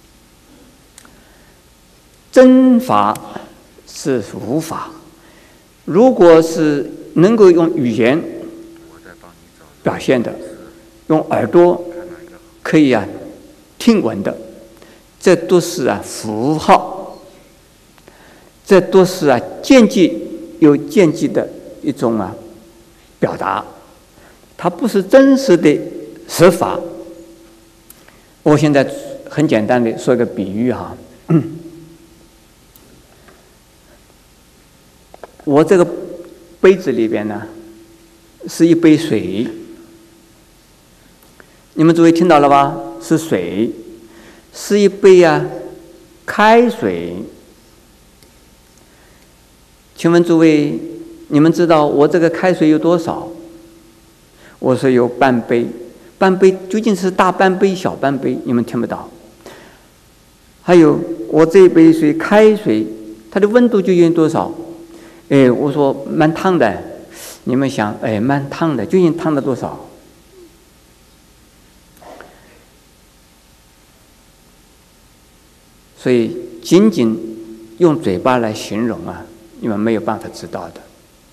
真法是无法，如果是能够用语言表现的，用耳朵可以听闻的，这都是符号，这都是有间接的一种表达，它不是真实的实法。我现在很简单的说一个比喻我这个杯子里边呢是一杯水， 你们诸位听到了吧？是水，是一杯开水。请问诸位，你们知道我这个开水有多少？我说有半杯，半杯究竟是大半杯小半杯？你们听不到。还有我这一杯水开水，它的温度究竟多少？我说蛮烫的。你们想，蛮烫的，究竟烫了多少？所以仅仅用嘴巴来形容你们没有办法知道的。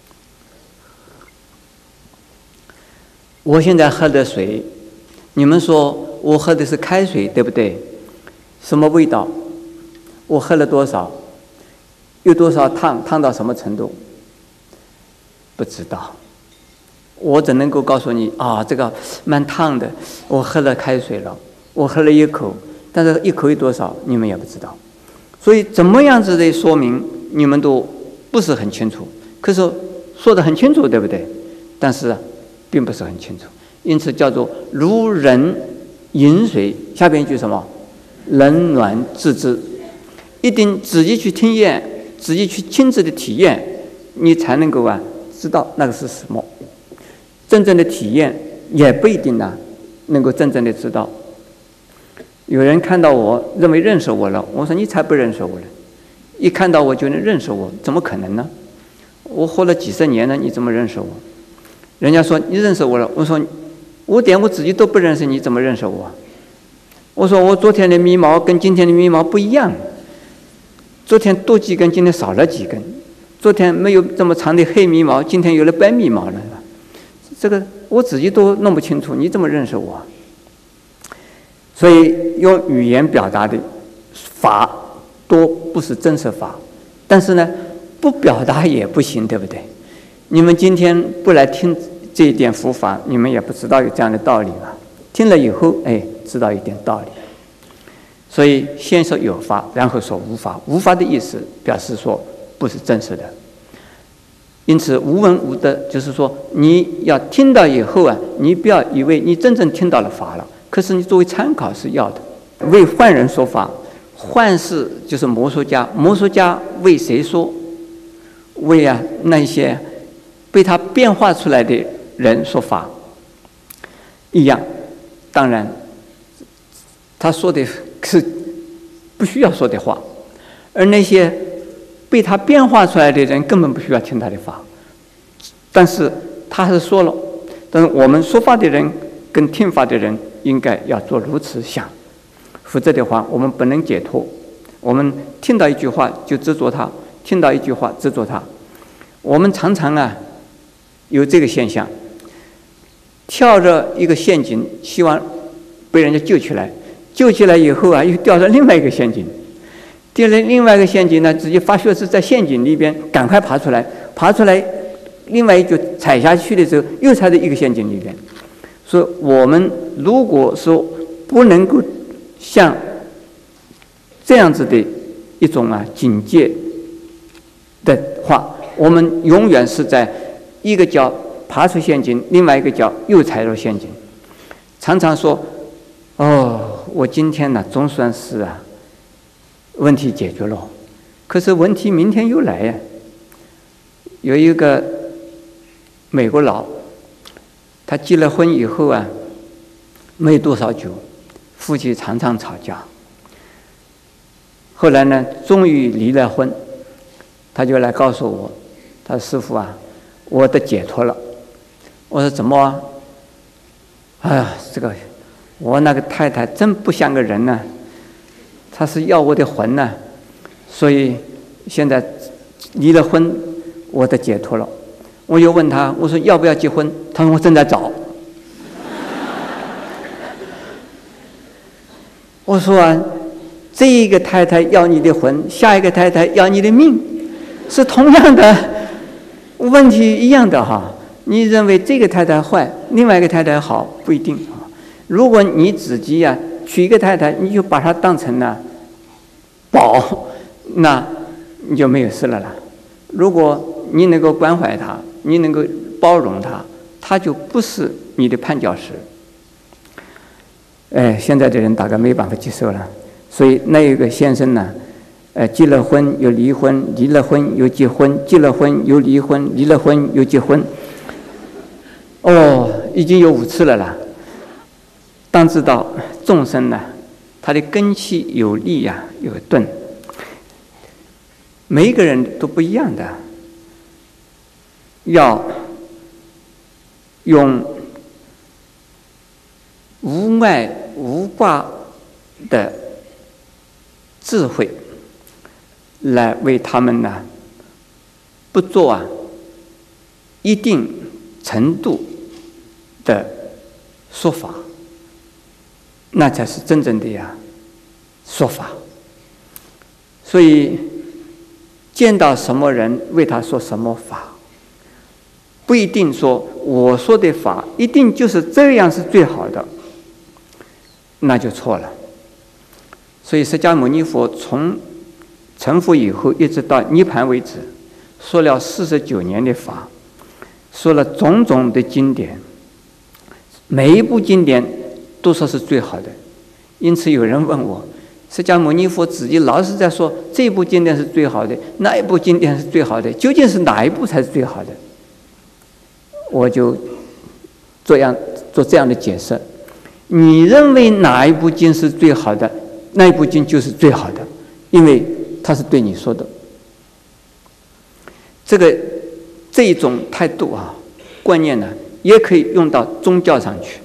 我现在喝的水，你们说我喝的是开水，对不对？什么味道？我喝了多少？有多少烫？烫到什么程度？不知道。我只能够告诉你这个蛮烫的，我喝了开水了，我喝了一口，但是一口有多少你们也不知道。所以怎么样子的说明你们都不是很清楚，可是说得很清楚，对不对？但是并不是很清楚，因此叫做如人饮水。下边一句什么？冷暖自知。一定自己去体验，自己去亲自的体验，你才能够知道那个是什么。真正的体验也不一定能够真正的知道。有人看到我认为认识我了，我说你才不认识我了，一看到我就能认识我，怎么可能呢？我活了几十年了，你怎么认识我？人家说你认识我了，我说我连我自己都不认识，你怎么认识我？我说我昨天的眉毛跟今天的眉毛不一样，昨天多几根，今天少了几根，昨天没有这么长的黑眉毛，今天有了白眉毛了。这个我自己都弄不清楚，你怎么认识我？所以用语言表达的法多不是真实法，但是呢，不表达也不行，对不对？你们今天不来听这一点佛法，你们也不知道有这样的道理了。听了以后，知道一点道理。所以先说有法，然后说无法。无法的意思表示说不是真实的。因此无闻无得，就是说你要听到以后你不要以为你真正听到了法了，可是你作为参考是要的。为幻人说法，幻是就是魔术家，魔术家为谁说？为那些被他变化出来的人说法一样。当然他说的是不需要说的话，而那些被他变化出来的人根本不需要听他的法，但是他还是说了。但是我们说法的人跟听法的人应该要做如此想，否则的话我们不能解脱。我们听到一句话就执着它，听到一句话执着它。我们常常有这个现象，跳着一个陷阱，希望被人家救起来，救起来以后又掉到另外一个陷阱，掉了另外一个陷阱呢，直接发觉是在陷阱里边，赶快爬出来，爬出来，另外一脚踩下去的时候，又踩在一个陷阱里边。所以我们如果说不能够像这样子的一种警戒的话，我们永远是在一个脚爬出陷阱，另外一个脚又踩入陷阱。常常说我今天总算是问题解决了，可是问题明天又来呀。有一个美国佬，他结了婚以后没有多少久，夫妻常常吵架。后来呢，终于离了婚，他就来告诉我，他说师父我得解脱了。我说怎么这个我那个太太真不像个人呢，她是要我的魂呢，所以现在离了婚，我得解脱了。我又问他，我说要不要结婚？他说我正在找。我说这一个太太要你的魂，下一个太太要你的命，是同样的问题一样的你认为这个太太坏，另外一个太太好，不一定如果你自己娶一个太太，你就把她当成宝，那你就没有事了啦。如果你能够关怀她，你能够包容她，她就不是你的绊脚石。 现在的人大概没办法接受了。所以那一个先生呢，结了婚又离婚，离了婚又结婚，结了婚又离婚，离了婚又结婚，已经有5次了啦。当知道众生呢，他的根器有利呀，有钝，每一个人都不一样的，要用无碍无挂的智慧来为他们呢，不做一定程度的说法，那才是真正的说法。所以见到什么人为他说什么法，不一定说我说的法一定就是这样是最好的，那就错了。所以释迦牟尼佛从成佛以后一直到涅槃为止，说了49年的法，说了种种的经典，每一部经典都说是最好的。因此有人问我，释迦牟尼佛自己老是在说这部经典是最好的，那一部经典是最好的，究竟是哪一部才是最好的？我就做这样的解释：你认为哪一部经是最好的，那一部经就是最好的，因为它是对你说的。这一种态度观念呢，也可以用到宗教上去。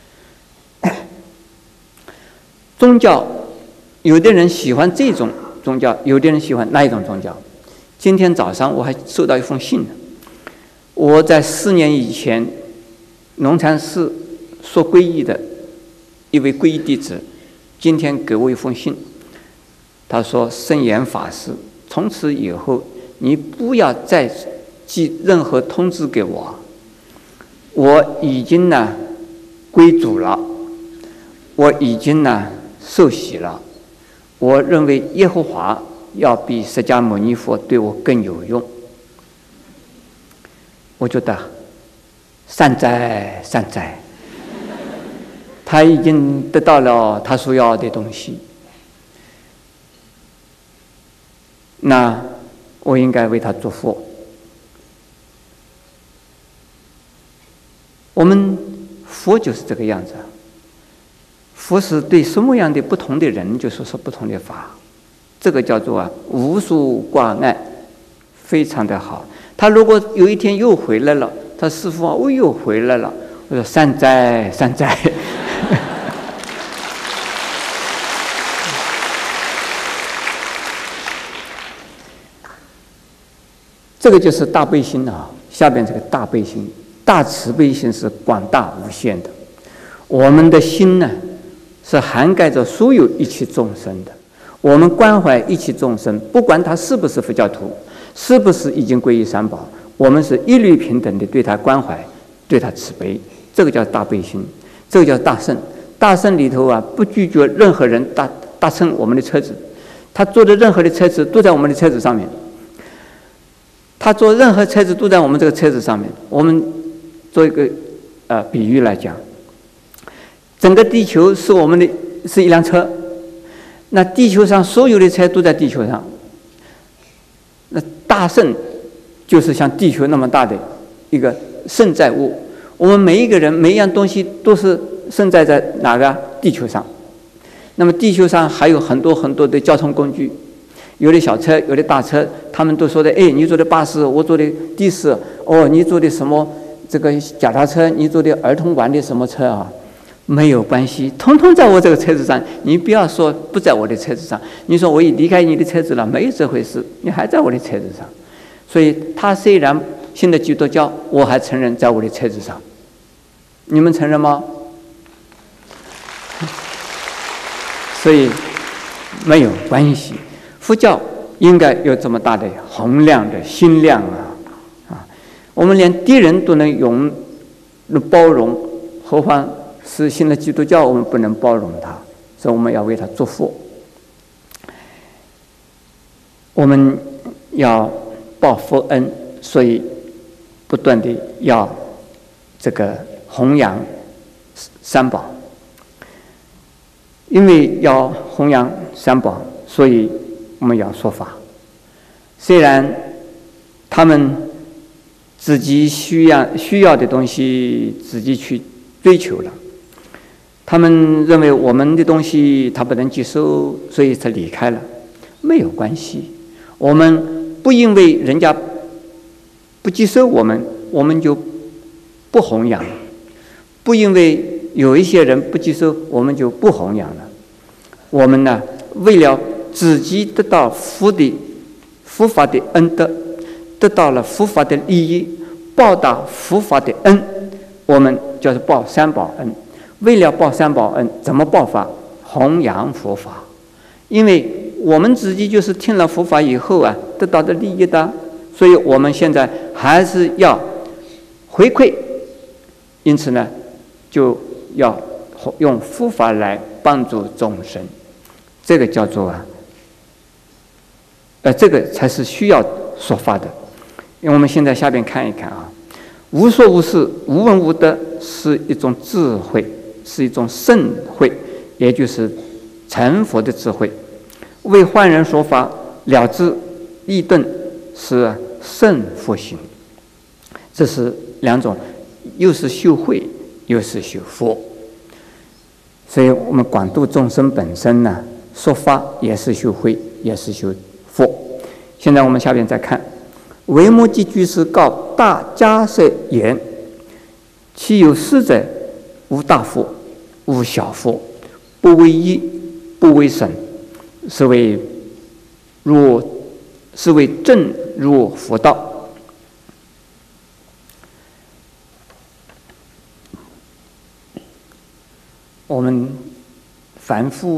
宗教，有的人喜欢这种宗教，有的人喜欢那一种宗教。今天早上我还收到一封信，我在4年以前龙禅寺说皈依的一位皈依弟子，今天给我一封信，他说：圣严法师，从此以后你不要再寄任何通知给我，我已经呢归主了，我已经呢受洗了，我认为耶和华要比释迦牟尼佛对我更有用。我觉得善哉善哉，他已经得到了他所要的东西，那我应该为他祝福。我们佛就是这个样子，佛是对什么样的不同的人就说不同的法，这个叫做无所挂碍，非常的好。他如果有一天又回来了，他师父我又回来了，我说善哉善哉。这个就是大悲心下边这个大悲心，大慈悲心是广大无限的。我们的心呢，是涵盖着所有一切众生的。我们关怀一切众生，不管他是不是佛教徒，是不是已经皈依三宝，我们是一律平等的对他关怀，对他慈悲，这个叫大悲心，这个叫大圣。大圣里头不拒绝任何人搭乘我们的车子，他坐的任何的车子都在我们的车子上面，他坐任何车子都在我们这个车子上面。我们做一个比喻来讲，整个地球是我们的是一辆车，那地球上所有的车都在地球上，那大圣就是像地球那么大的一个圣载物。我们每一个人每一样东西都是圣载在哪个地球上。那么地球上还有很多很多的交通工具，有的小车，有的大车，他们都说的，你坐的巴士，我坐的的士，你坐的什么这个脚踏车，你坐的儿童玩的什么车没有关系，通通在我这个车子上。你不要说不在我的车子上，你说我已离开你的车子了，没有这回事，你还在我的车子上。所以他虽然信的基督教，我还承认在我的车子上。你们承认吗？所以没有关系。佛教应该有这么大的宏量的心量我们连敌人都能包容，何况是信了基督教，我们不能包容他，所以我们要为他祝福。我们要报佛恩，所以不断的要这个弘扬三宝。 因为要弘扬三宝，所以我们要说法。虽然他们自己需要的东西自己去追求了，他们认为我们的东西他不能接受，所以才离开了。没有关系，我们不因为人家不接受我们就不弘扬了，不因为有一些人不接受我们就不弘扬了。我们呢，为了自己得到佛法的恩德，得到了佛法的利益，报答佛法的恩，我们就是报三宝恩。为了报三宝恩，怎么报法？弘扬佛法。因为我们自己就是听了佛法以后啊，得到的利益的，所以我们现在还是要回馈。因此呢，就要用佛法来帮助众生，这个叫做这个才是需要说法的。因为我们现在下边看一看啊，无所无事，无闻无得，是一种智慧，是一种圣慧，也就是成佛的智慧。为幻人说法，了知立顿，是圣佛行。这是两种，又是修慧，又是修佛。所以我们广度众生本身呢，说法也是修慧，也是修佛。现在我们下边再看，维摩诘居士告大迦叶言：其有四者，无大佛，无小佛，不为一，不为神，是为正入佛道。我们凡夫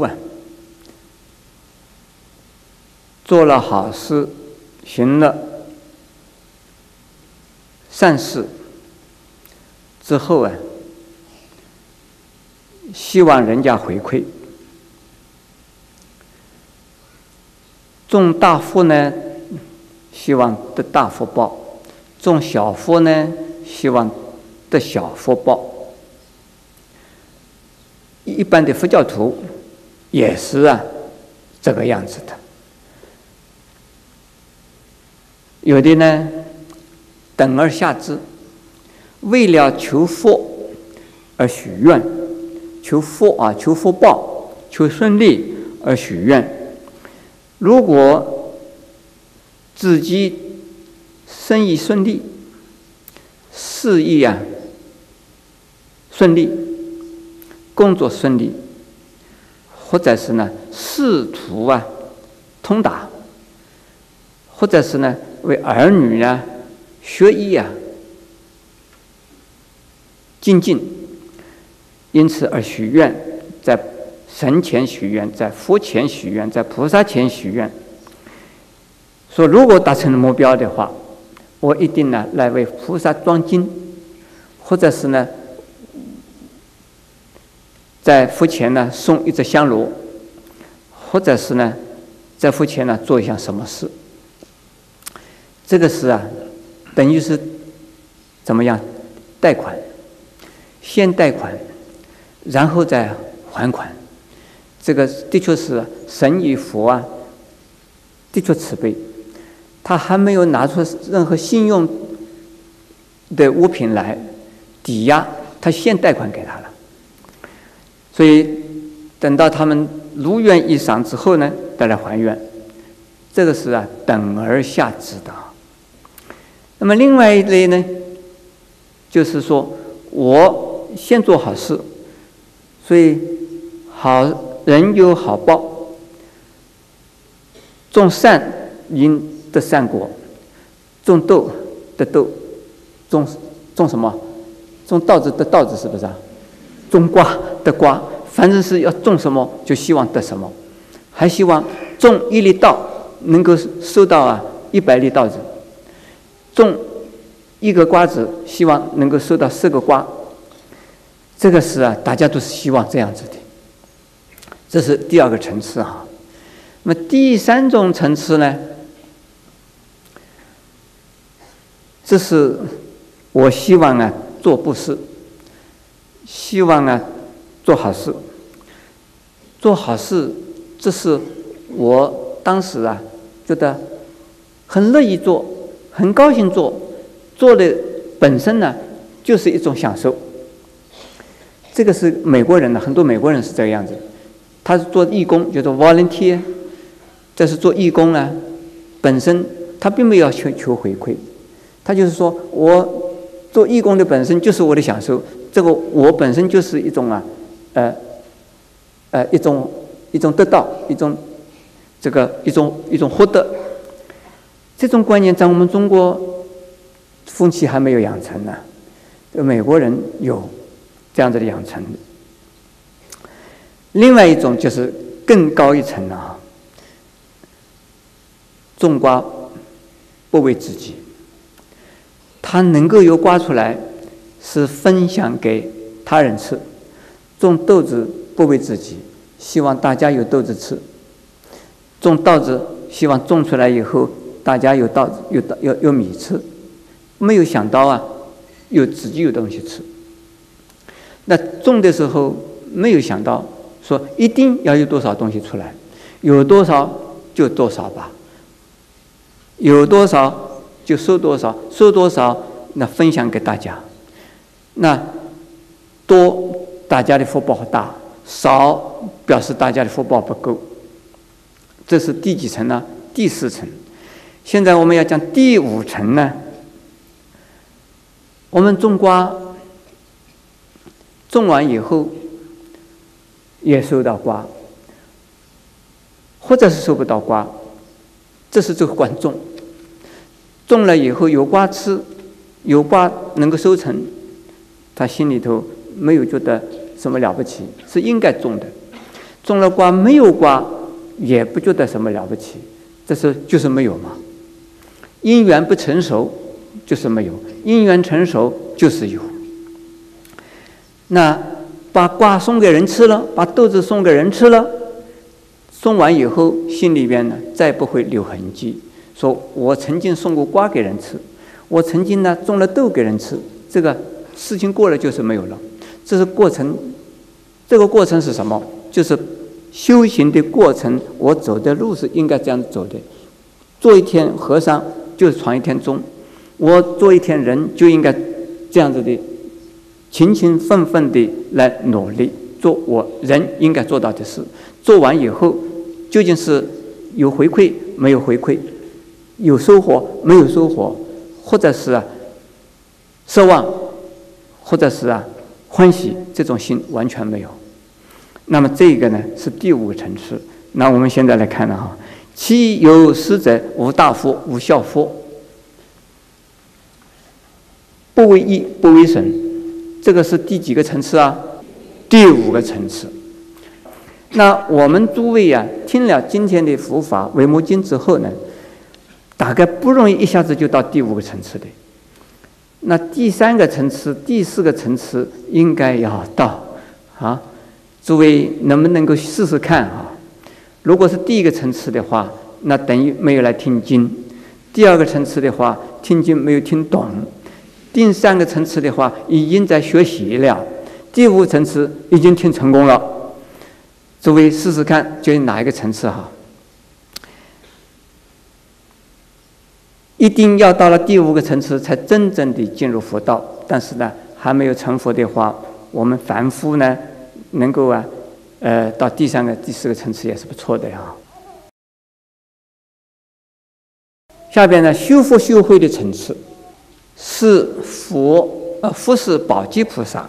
做了好事，行了善事之后希望人家回馈。种大福呢，希望得大福报；种小福呢，希望得小福报。一般的佛教徒也是这个样子的。有的呢，等而下之，为了求福而许愿，求福求福报，求顺利而许愿。如果自己生意顺利，事业顺利，工作顺利，或者是呢仕途通达，或者是呢为儿女学艺精进，因此而许愿，在神前许愿，在佛前许愿，在菩萨前许愿，说如果达成了目标的话，我一定来为菩萨装经，或者是呢在佛前送一只香炉，或者是呢在佛前做一项什么事。这个是等于是怎么样？贷款，先贷款，然后再还款。这个的确是神与佛的确慈悲，他还没有拿出任何信用的物品来抵押，他先贷款给他了。所以等到他们如愿以偿之后呢，再来还愿。这个是等而下之的。那么另外一类呢，就是说我先做好事，所以好人有好报，种善因得善果，种豆得豆，种什么？种稻子得稻子，是不是种瓜得瓜，反正是要种什么就希望得什么，还希望种一粒稻能够收到100粒稻子，种一个瓜子希望能够收到10个瓜。这个是大家都是希望这样子的。这是第二个层次那么第三种层次呢，这是我希望做布施，希望做好事。 做好事，这是我当时觉得很乐意做，很高兴做，做的本身呢就是一种享受。这个是美国人很多美国人是这个样子，他是做义工，叫做 volunteer， 这是做义工本身他并没有求回馈，他就是说我做义工的本身就是我的享受，这个我本身就是一种一种得到，一种获得。这种观念在我们中国风气还没有养成呢，美国人有这样子的养成。另外一种就是更高一层种瓜不为自己，他能够有瓜出来是分享给他人吃，种豆子不为自己，希望大家有豆子吃，种稻子希望种出来以后大家有稻子有米吃，没有想到自己有东西吃。那种的时候没有想到说一定要有多少东西出来，有多少就多少吧，有多少就收多少，收多少那分享给大家，那多大家的福报大，少表示大家的福报不够。这是第几层呢？第4层。现在我们要讲第5层呢。我们种瓜，种完以后也收到瓜，或者是收不到瓜，这是这个观众。种了以后有瓜吃，有瓜能够收成，他心里头没有觉得什么了不起，是应该种的。种了瓜没有瓜也不觉得什么了不起，就是没有嘛。因缘不成熟就是没有，因缘成熟就是有。那把瓜送给人吃了，把豆子送给人吃了，送完以后心里边呢再不会留痕迹，说我曾经送过瓜给人吃，我曾经呢种了豆给人吃，这个事情过了就是没有了。这是过程，这个过程是什么？就是修行的过程，我走的路是应该这样走的。做一天和尚就是传一天钟，我做一天人就应该这样子的勤勤奋奋的来努力做我人应该做到的事。做完以后究竟是有回馈没有回馈，有收获没有收获，或者是失望，或者是欢喜，这种心完全没有。那么这个呢是第5个层次。那我们现在来看了其有师者，无大福，无小福，不为义，不为神。这个是第几个层次第5个层次。那我们诸位听了今天的佛法《维摩经》之后呢，大概不容易一下子就到第5个层次的。那第3个层次、第4个层次应该要到诸位能不能够试试看如果是第1个层次的话，那等于没有来听经；第2个层次的话，听经没有听懂；第3个层次的话，已经在学习了；第5个层次已经听成功了。诸位试试看，究竟哪一个层次一定要到了第5个层次才真正的进入佛道。但是呢，还没有成佛的话，我们凡夫呢，能够到第3个、第4个层次也是不错的下边呢，修福修慧的层次是佛是宝积菩萨。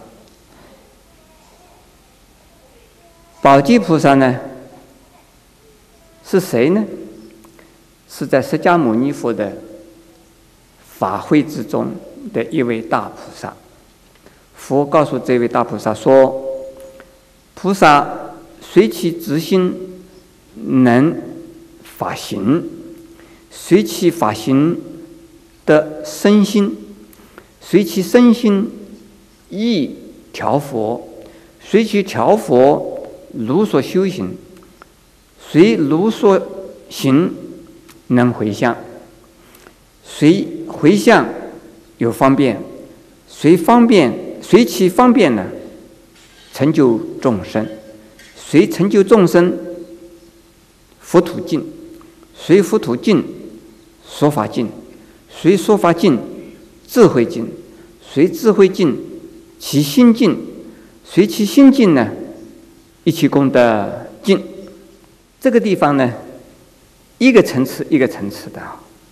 宝积菩萨呢是谁呢？是在释迦牟尼佛的法会之中的一位大菩萨。佛告诉这位大菩萨说，菩萨随其直心能法行，随其法行的身心，随其身心意调佛，随其调佛如所修行，随如所行能回向，随回向有方便，随其方便呢成就众生， 谁成就众生，佛土净；谁佛土净，说法净；谁说法净，智慧净；谁智慧净，其心净；谁其心净呢，一切功德净。这个地方呢，一个层次一个层次的。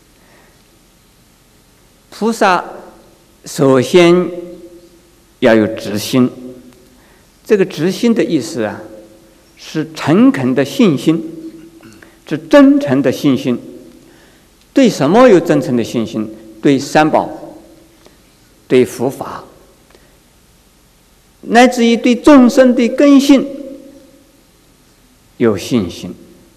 菩萨首先要有直心，这个直心的意思啊，是诚恳的信心，是真诚的信心。对什么有真诚的信心？对三宝，对佛法，乃至于对众生的根性有信心。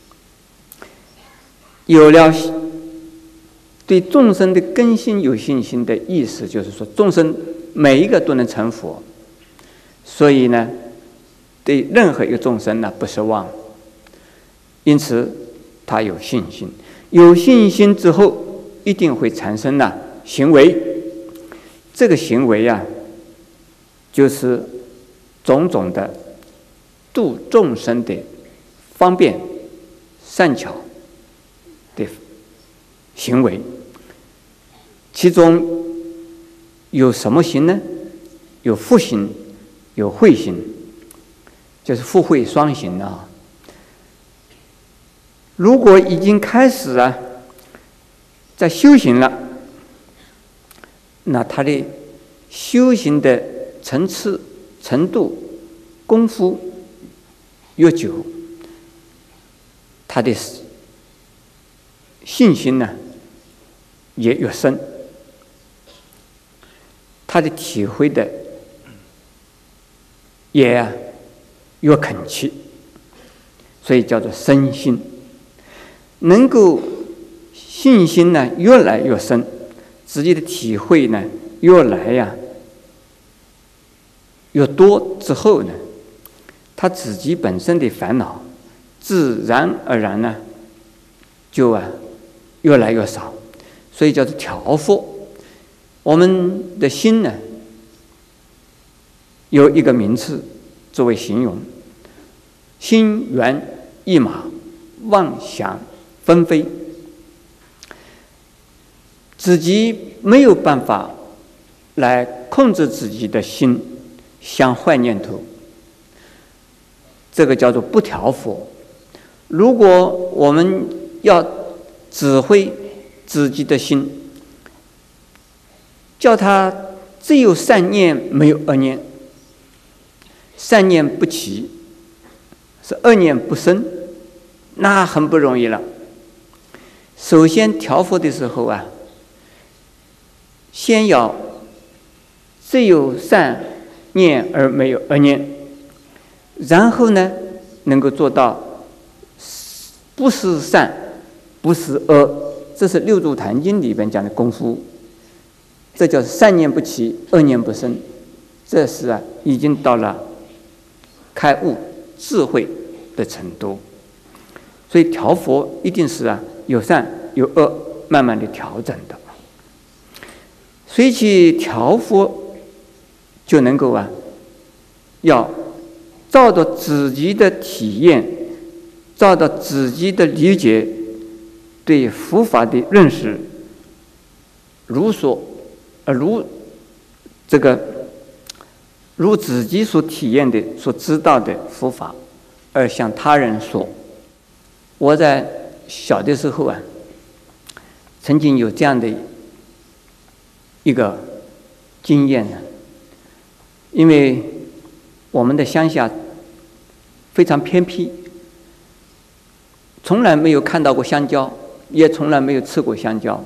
有了对众生的根性有信心的意思，就是说众生每一个都能成佛，所以呢，对任何一个众生呢不失望，因此他有信心。有信心之后，一定会产生行为。这个行为啊，就是种种的度众生的方便善巧的行为。其中有什么行呢？有福行，有慧行，就是福慧双行啊。如果已经开始在修行了，那他的修行的层次、程度、功夫越久，他的信心呢也越深，他的体会的也越恳切，所以叫做深信。能够信心呢越来越深，自己的体会呢越来越多之后呢，他自己本身的烦恼自然而然呢就越来越少，所以叫做调伏。我们的心呢有一个名词作为形容：心猿意马，妄想纷飞。自己没有办法来控制自己的心想坏念头，这个叫做不调伏。如果我们要指挥自己的心，叫他只有善念没有恶念，善念不起，是恶念不生，那很不容易了。首先调伏的时候先要只有善念而没有恶念，然后呢能够做到不是善不是恶，这是六祖坛经里边讲的功夫。这叫善念不起，恶念不生，这是已经到了开悟智慧的程度。所以调伏一定是有善有恶，慢慢的调整的。所以去调伏就能够要照着自己的体验，照着自己的理解，对佛法的认识如自己所体验的、所知道的佛法，而向他人说。我在小的时候曾经有这样的一个经验呢，因为我们的乡下非常偏僻，从来没有看到过香蕉，也从来没有吃过香蕉。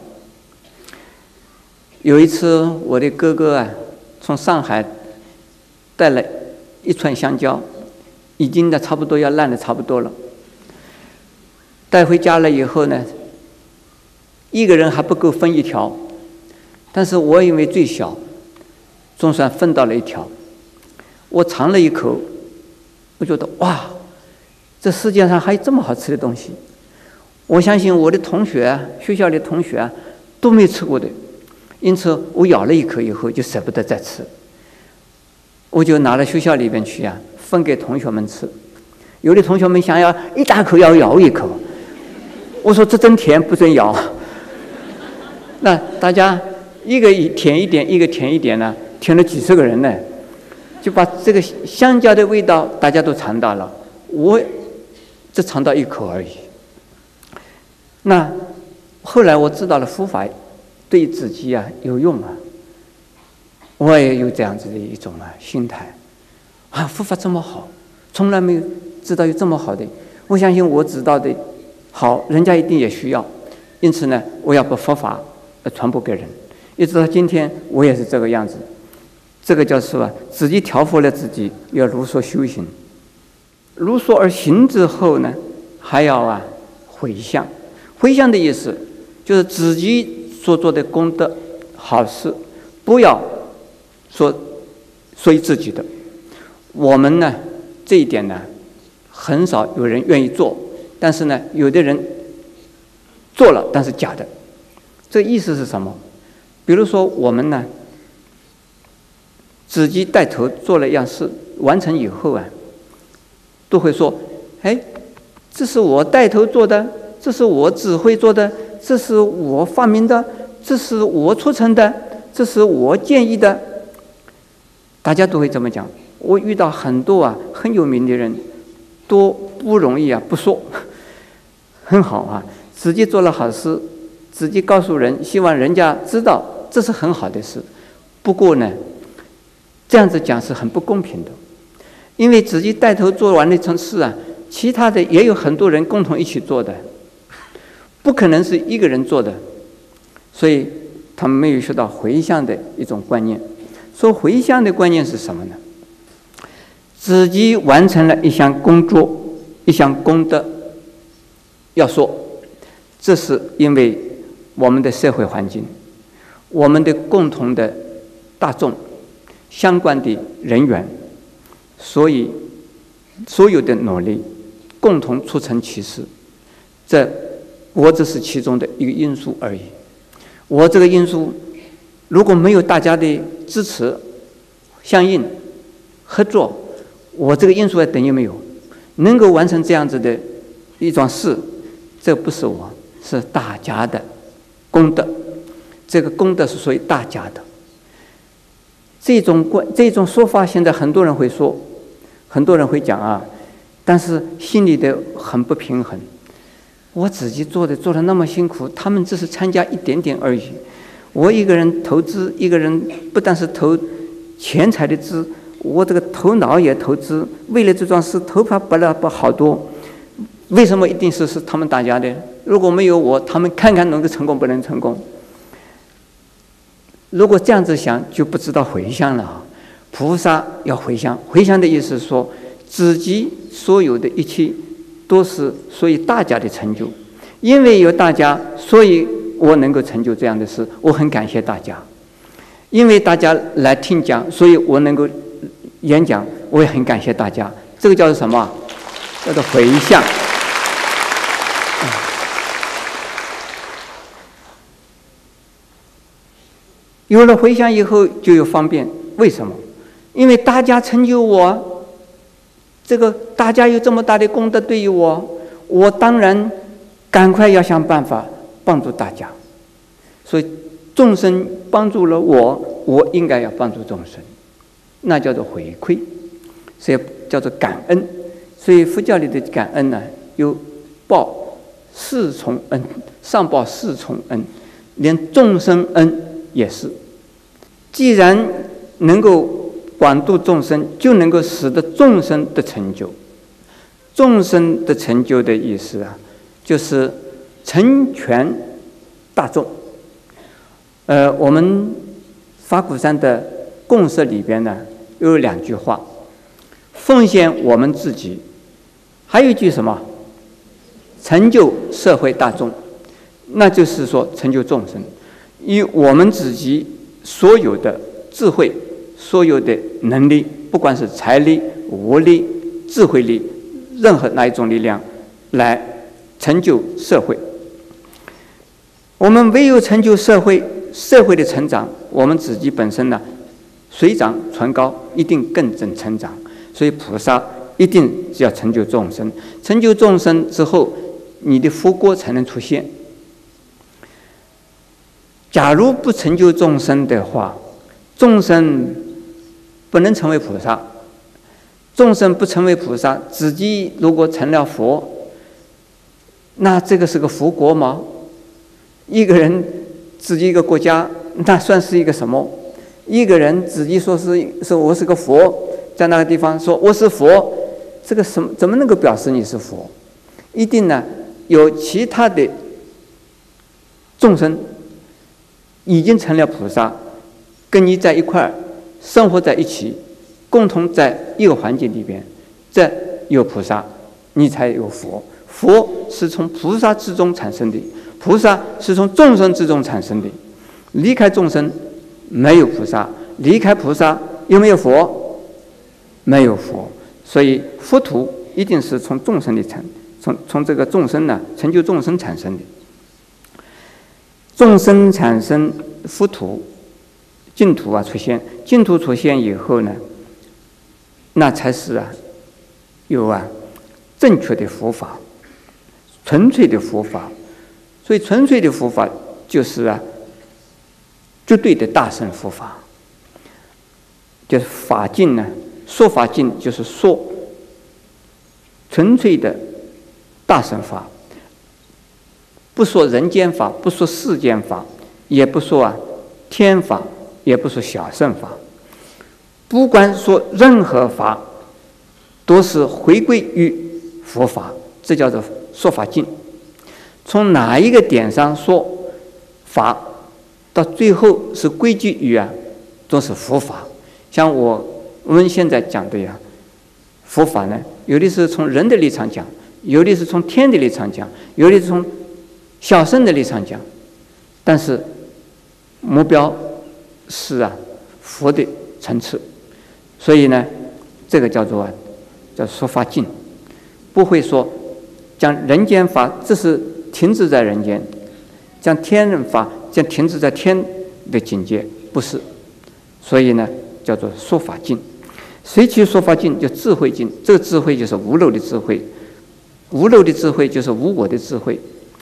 有一次我的哥哥从上海带了一串香蕉，已经差不多要烂的差不多了，带回家了以后呢，一个人还不够分一条，但是我因为最小，总算分到了一条。我尝了一口，我觉得哇，这世界上还有这么好吃的东西。我相信我的同学学校里的同学都没吃过的，因此我咬了一口以后就舍不得再吃，我就拿到学校里边去分给同学们吃。 有的同学们想要一大口要咬一口，我说这真甜，不准咬。那大家一个舔一点，一个舔一点呢，舔了几十个人呢，就把这个香蕉的味道大家都尝到了，我只尝到一口而已。那后来我知道了佛法对自己啊有用啊，我也有这样子的一种心态啊，佛法这么好，从来没有知道有这么好的，我相信我知道的好，人家一定也需要，因此呢，我要把佛法传播给人，一直到今天我也是这个样子。这个叫做自己调伏了自己，要如所修行，如所而行之后呢，还要回向。回向的意思就是自己所做的功德好事，不要说属于自己的。我们呢，这一点呢，很少有人愿意做，但是呢，有的人做了，但是假的。这意思是什么？比如说我们呢，自己带头做了一样事，完成以后都会说：“哎，这是我带头做的，这是我指挥做的，这是我发明的，这是我促成的，这是我建议的。”大家都会这么讲。我遇到很多很有名的人，都不容易不说，很好自己做了好事，自己告诉人，希望人家知道这是很好的事。不过呢，这样子讲是很不公平的，因为自己带头做完那层事其他的也有很多人共同一起做的，不可能是一个人做的，所以他们没有学到回向的一种观念。说回向的观念是什么呢？自己完成了一项工作，一项功德，要说这是因为我们的社会环境，我们的共同的大众，相关的人员，所以所有的努力共同促成其事，我只是其中的一个因素而已。我这个因素如果没有大家的支持、相应、合作，我这个因素也等于没有。能够完成这样子的一桩事，这不是我，是大家的功德。这个功德是属于大家的。这种说法，现在很多人会说，很多人会讲但是心里的很不平衡。我自己做的那么辛苦，他们只是参加一点点而已。我一个人投资，一个人不但是投钱财的资，我这个头脑也投资，为了这桩事头发拔了好多。为什么一定是他们大家的？如果没有我，他们看看能够成功不能成功。如果这样子想，就不知道回向了。菩萨要回向，回向的意思是说，自己所有的一切都是属于大家的成就，因为有大家，所以我能够成就这样的事，我很感谢大家。因为大家来听讲，所以我能够演讲，我也很感谢大家。这个叫做什么？叫做回向。有了回向以后，就有方便。为什么？因为大家成就我，这个大家有这么大的功德对于我，我当然赶快要想办法帮助大家。所以众生帮助了我，我应该要帮助众生，那叫做回馈，所以叫做感恩。所以佛教里的感恩呢，有报四重恩，上报四重恩，连众生恩也是。既然能够广度众生，就能够使得众生的成就。众生的成就的意思就是成全大众。我们法鼓山的共识里边呢，有2句话：奉献我们自己，还有一句什么？成就社会大众。那就是说成就众生，以我们自己所有的智慧、所有的能力，不管是财力、物力、智慧力，任何哪一种力量来成就社会。我们唯有成就社会的成长，我们自己本身呢水涨船高，一定更正成长。所以菩萨一定要成就众生。成就众生之后，你的佛果才能出现。假如不成就众生的话，众生不能成为菩萨。众生不成为菩萨，自己如果成了佛，那这个是个佛国吗？一个人自己一个国家，那算是一个什么？一个人自己说我是个佛，在那个地方说我是佛，这个怎么能够表示你是佛？一定呢有其他的众生已经成了菩萨，跟你在一块儿生活在一起，共同在一个环境里边，这有菩萨，你才有佛。佛是从菩萨之中产生的，菩萨是从众生之中产生的。离开众生没有菩萨，离开菩萨有没有佛？没有佛。所以佛土一定是从众生的从这个众生呢，成就众生产生的。众生产生佛土，净土出现，净土出现以后呢，那才是有正确的佛法，纯粹的佛法。所以纯粹的佛法就是绝对的大乘佛法，就是法境呢，说法境就是说纯粹的大乘法，不说人间法，不说世间法，也不说天法，也不说小乘法，不管说任何法，都是回归于佛法，这叫做说法境。从哪一个点上说法，到最后是归结于都是佛法。像我们现在讲的佛法呢，有的是从人的立场讲，有的是从天的立场讲，有的是从小乘的立场讲，但是目标是佛的层次。所以呢，这个叫说法境，不会说讲人间法这是停止在人间，讲天人法将停止在天的境界，不是。所以呢，叫做说法境。随其说法境，就智慧境。这个智慧就是无漏的智慧，无漏的智慧就是无我的智慧。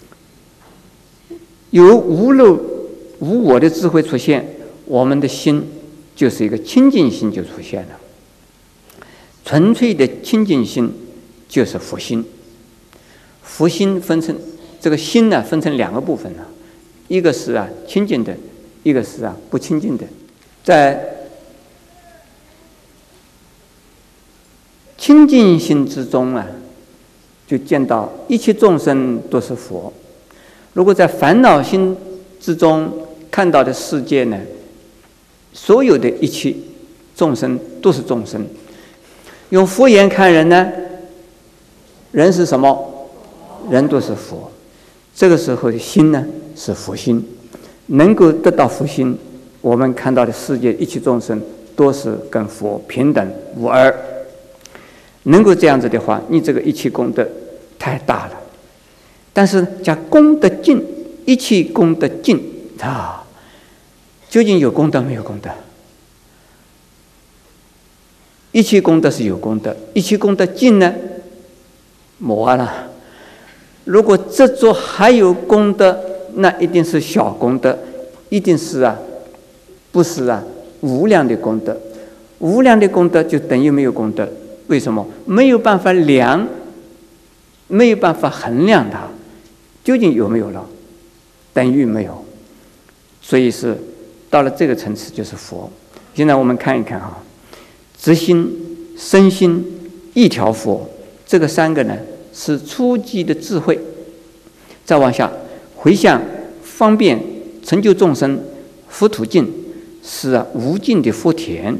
有无漏无我的智慧出现，我们的心就是一个清净心就出现了。纯粹的清净心就是佛心。佛心分成这个心呢，分成两个部分一个是清净的，一个是不清净的。在清净心之中就见到一切众生都是佛。如果在烦恼心之中看到的世界呢，所有的一切众生都是众生。用佛眼看人呢，人是什么？人都是佛。这个时候的心呢，是佛心。能够得到佛心，我们看到的世界一切众生都是跟佛平等无二。能够这样子的话，你这个一切功德太大了。但是讲功德尽，一切功德尽究竟有功德没有功德？一切功德是有功德，一切功德尽呢，没了。如果这座还有功德，那一定是小功德，一定是不是无量的功德。无量的功德就等于没有功德。为什么？没有办法量，没有办法衡量它究竟有没有了，等于没有。所以是到了这个层次就是佛。现在我们看一看直心、身心、一条佛，这个三个呢是初级的智慧。再往下回向方便成就众生，佛土境是无尽的福田。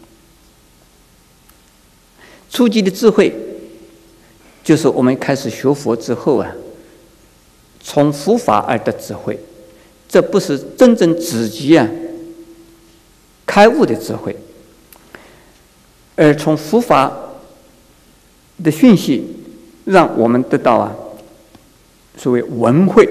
初级的智慧就是我们开始学佛之后从佛法而得智慧，这不是真正自己开悟的智慧，而从佛法的讯息让我们得到所谓闻慧、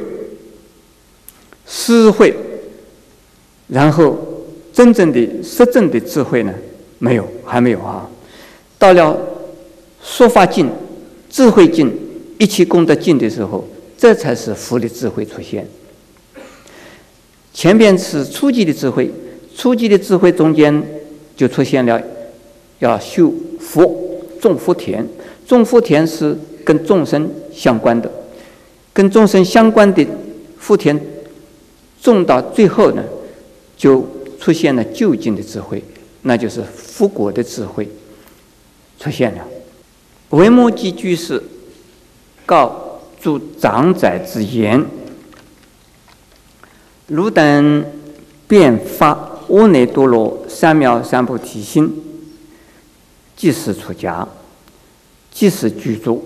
思慧，然后真正的实证的智慧呢，没有，还没有到了说法尽、智慧尽、一切功德尽的时候，这才是佛的智慧出现。前边是初级的智慧，初级的智慧中间就出现了要修福，种福田。种福田是跟众生相关的，跟众生相关的福田种到最后呢，就出现了究竟的智慧，那就是福果的智慧出现了。维摩诘居士告诸长宰之言：汝等便发阿耨多罗三藐三菩提心，即是出家，即是具足。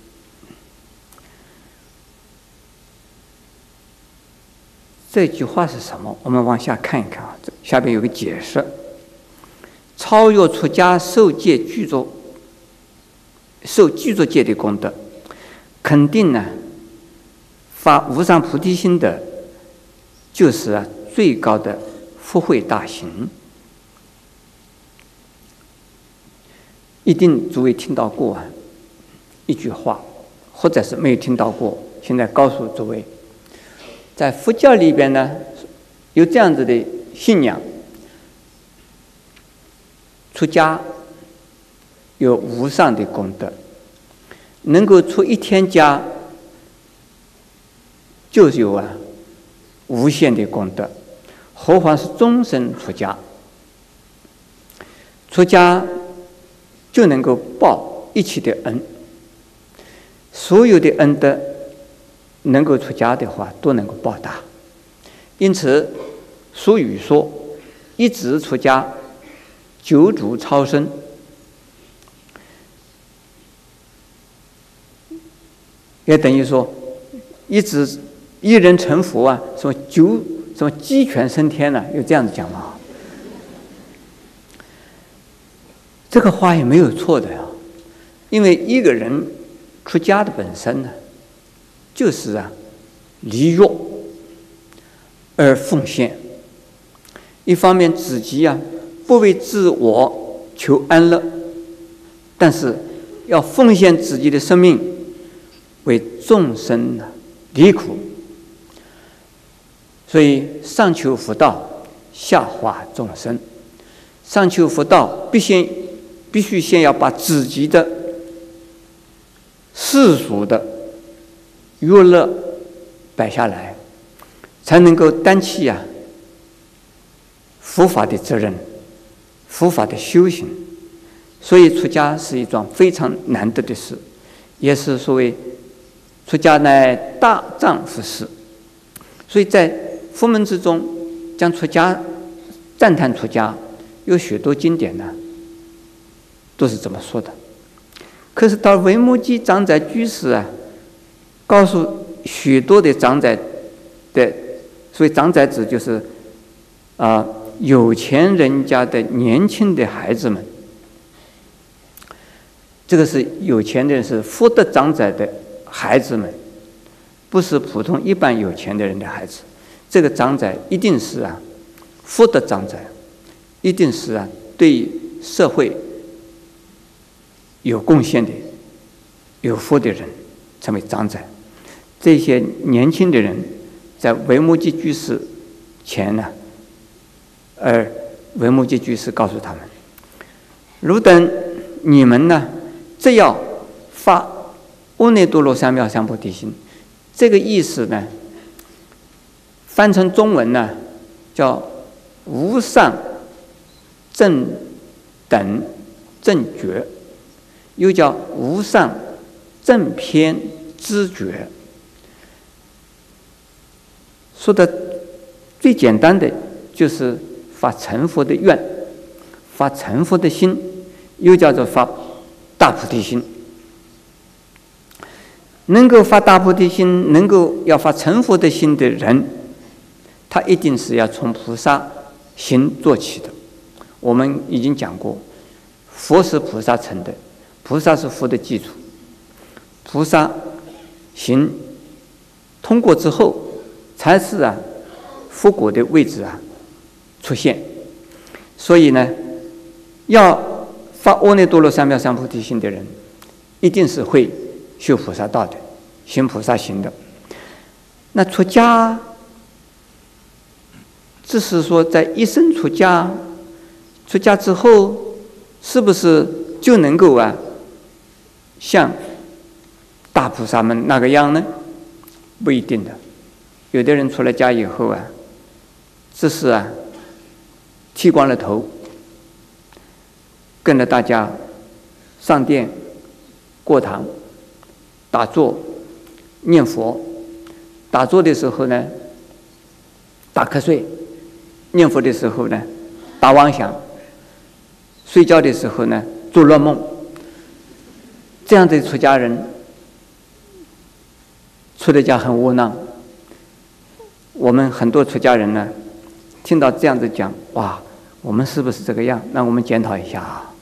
这句话是什么？我们往下看一看啊，下边有个解释：超越出家受戒具足，受具足戒的功德，肯定呢，发无上菩提心的，就是最高的福慧大行。一定诸位听到过一句话，或者是没有听到过，现在告诉诸位，在佛教里边呢，有这样子的信仰：出家有无上的功德，能够出一天家，就有无限的功德，何况是终身出家。出家就能够报一切的恩，所有的恩德能够出家的话，都能够报答。因此俗语说：一直出家，久住超生。也等于说，一人成佛什么鸡犬升天有这样子讲吗？这个话也没有错的因为一个人出家的本身就是离欲而奉献。一方面自己不为自我求安乐，但是要奉献自己的生命为众生离苦。所以上求佛道，下化众生。上求佛道必须先要把自己的世俗的娱乐摆下来，才能够担起佛法的责任，佛法的修行。所以出家是一桩非常难得的事，也是所谓出家乃大丈夫事。所以在佛门之中，将出家赞叹出家，有许多经典都是这么说的。可是到维摩诘长宰居士告诉许多的长宰的，所以长宰子就是有钱人家的年轻的孩子们。这个是有钱人，是福德长宰的孩子们，不是普通一般有钱的人的孩子。这个长宰一定是福德长宰，一定是对社会有贡献的、有福的人成为长宰。这些年轻的人在维摩诘居士前而维摩诘居士告诉他们：汝等你们这要发阿耨多罗三藐三菩提心。这个意思翻成中文叫无上正等正觉，又叫无上正偏知觉。说的最简单的就是发成佛的愿，发成佛的心，又叫做发大菩提心。能够发大菩提心，能够要发成佛的心的人，他一定是要从菩萨行做起的。我们已经讲过，佛是菩萨成的，菩萨是佛的基础。菩萨行通过之后，才是佛果的位置出现。所以要发阿耨多罗三藐三菩提心的人， 一定是会修菩萨道的，行菩萨行的。那出家，只是说在一生出家，出家之后，是不是就能够像大菩萨们那个样呢？不一定的。有的人出了家以后只是剃光了头，跟着大家上殿、过堂、打坐、念佛。打坐的时候呢，打瞌睡；念佛的时候呢，打妄想；睡觉的时候呢，做噩梦。这样的出家人，出了家很窝囊。我们很多出家人呢，听到这样子讲，哇，我们是不是这个样？那我们检讨一下啊。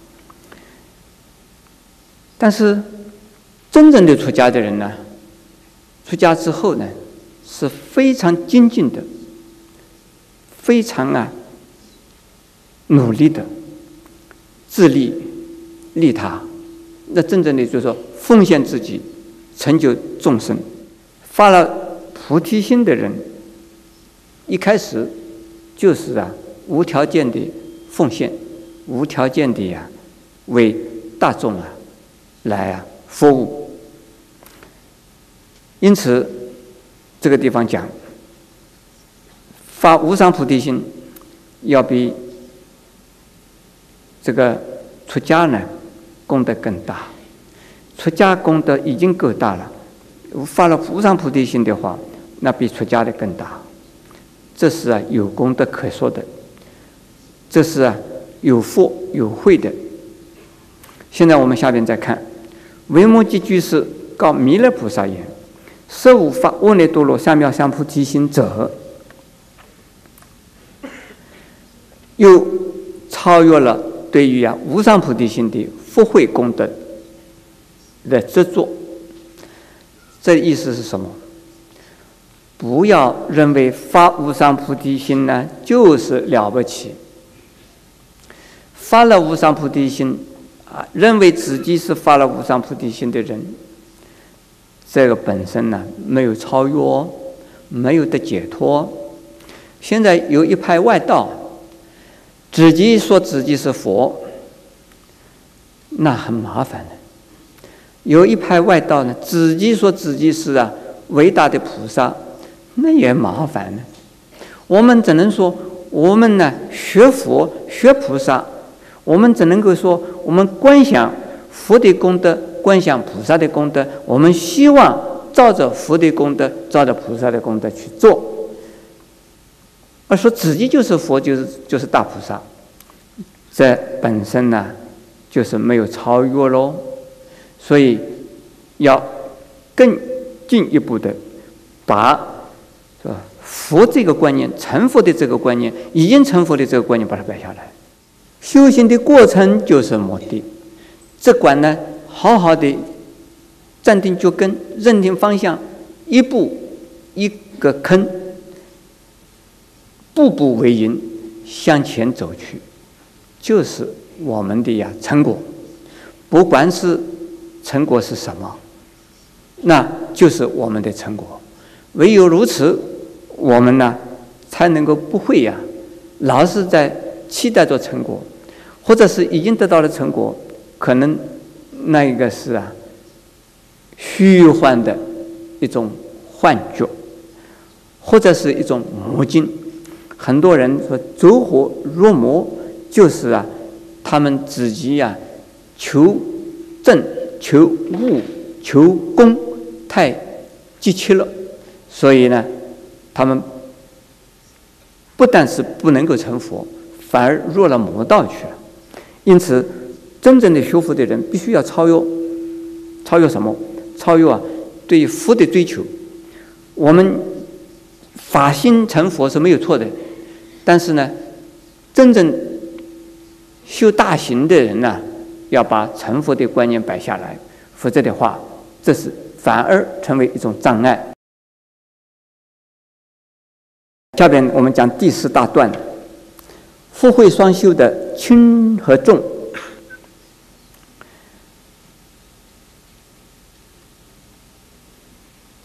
但是真正的出家的人呢，出家之后呢，是非常精进的，非常努力的，自利利他。那真正的就是说奉献自己，成就众生。发了菩提心的人，一开始就是无条件的奉献，无条件的为大众来服务。因此这个地方讲，发无上菩提心要比这个出家呢功德更大。出家功德已经够大了，发了无上菩提心的话，那比出家的更大。这是有功德可说的，这是有福有慧的。现在我们下边再看，维摩诘居士告弥勒菩萨言：设无发阿耨多罗三藐三菩提心者，又超越了对于无上菩提心的福慧功德的执着。这意思是什么？不要认为发无上菩提心呢就是了不起，发了无上菩提心认为自己是发了无上菩提心的人，这个本身呢没有超越，没有得解脱。现在有一派外道，自己说自己是佛，那很麻烦的。有一派外道呢，自己说自己是伟大的菩萨，那也麻烦呢。我们只能说，我们呢学佛学菩萨，我们只能够说，我们观想佛的功德，观想菩萨的功德，我们希望照着佛的功德，照着菩萨的功德去做。而说自己就是佛，就是大菩萨，这本身呢就是没有超越喽。所以要更进一步的把佛这个观念，成佛的这个观念，已经成佛的这个观念把它摆下来。修行的过程就是目的，只管呢好好的站定脚跟，认定方向，一步一个坑，步步为营向前走去，就是我们的成果。不管是成果是什么，那就是我们的成果。唯有如此，我们呢才能够不会老是在期待着成果，或者是已经得到了成果，可能那一个是虚幻的一种幻觉，或者是一种魔境。很多人说走火入魔，就是他们自己求正求悟求功太急切了，所以呢他们不但是不能够成佛，反而入了魔道去了。因此真正的修佛的人必须要超越什么？超越对佛的追求。我们法心成佛是没有错的，但是呢真正修大行的人呢要把成佛的观念摆下来，否则的话，这是反而成为一种障碍。下边我们讲第4大段，福慧双修的轻和重。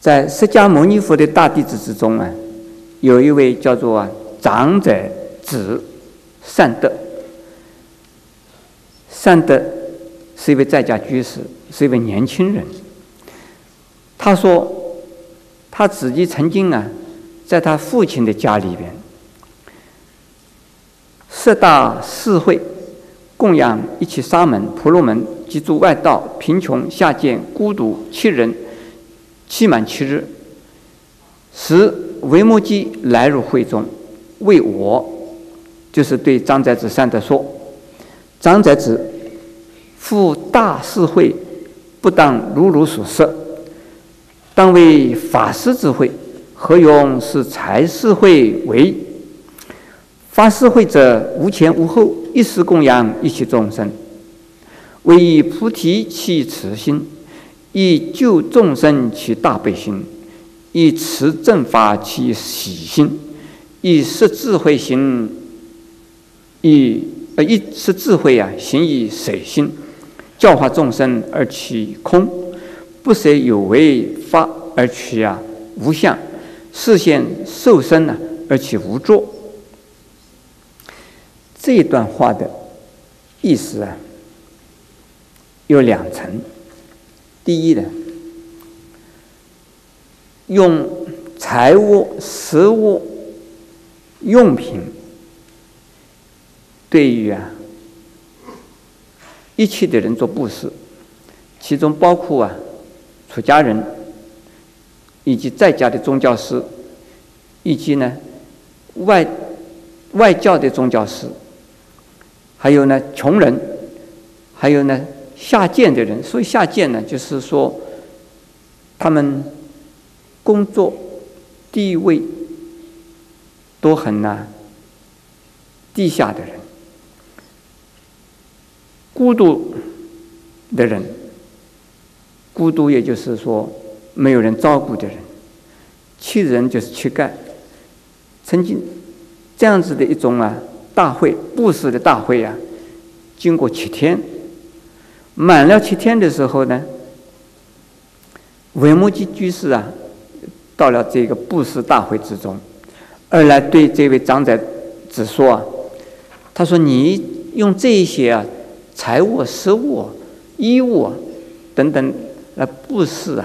在释迦牟尼佛的大弟子之中啊，有一位叫做长者子善德。善德是一位在家居士，是一位年轻人。他说，他自己曾经在他父亲的家里边设大寺会，供养一切沙门、婆罗门及诸外道、贫穷、下贱、孤独7人，期满7日，使维摩诘来入会中，为我，就是对张载子善德说：张载子，复大寺会，不当如所设，当为法师之会，何用是财施会为？法施会者，无前无后，一时供养一切众生，为以菩提其慈心，以救众生其大悲心，以持正法其喜心，以示智慧行，以示智慧行以水心，教化众生而其空，不舍有为法而其无相，示现受身而其无作。这一段话的意思有2层。第一呢，用财物、食物、用品对于一切的人做布施，其中包括出家人，以及在家的宗教师，以及外教的宗教师，还有穷人，还有下贱的人。所以下贱呢，就是说他们工作地位都很低下的人，孤独的人，孤独也就是说没有人照顾的人，乞人就是乞丐。曾经这样子的一种大会，布施的大会经过7天，满了7天的时候呢，维摩诘居士到了这个布施大会之中，而来对这位长者子说他说：你用这一些财物、食物、衣物等等来布施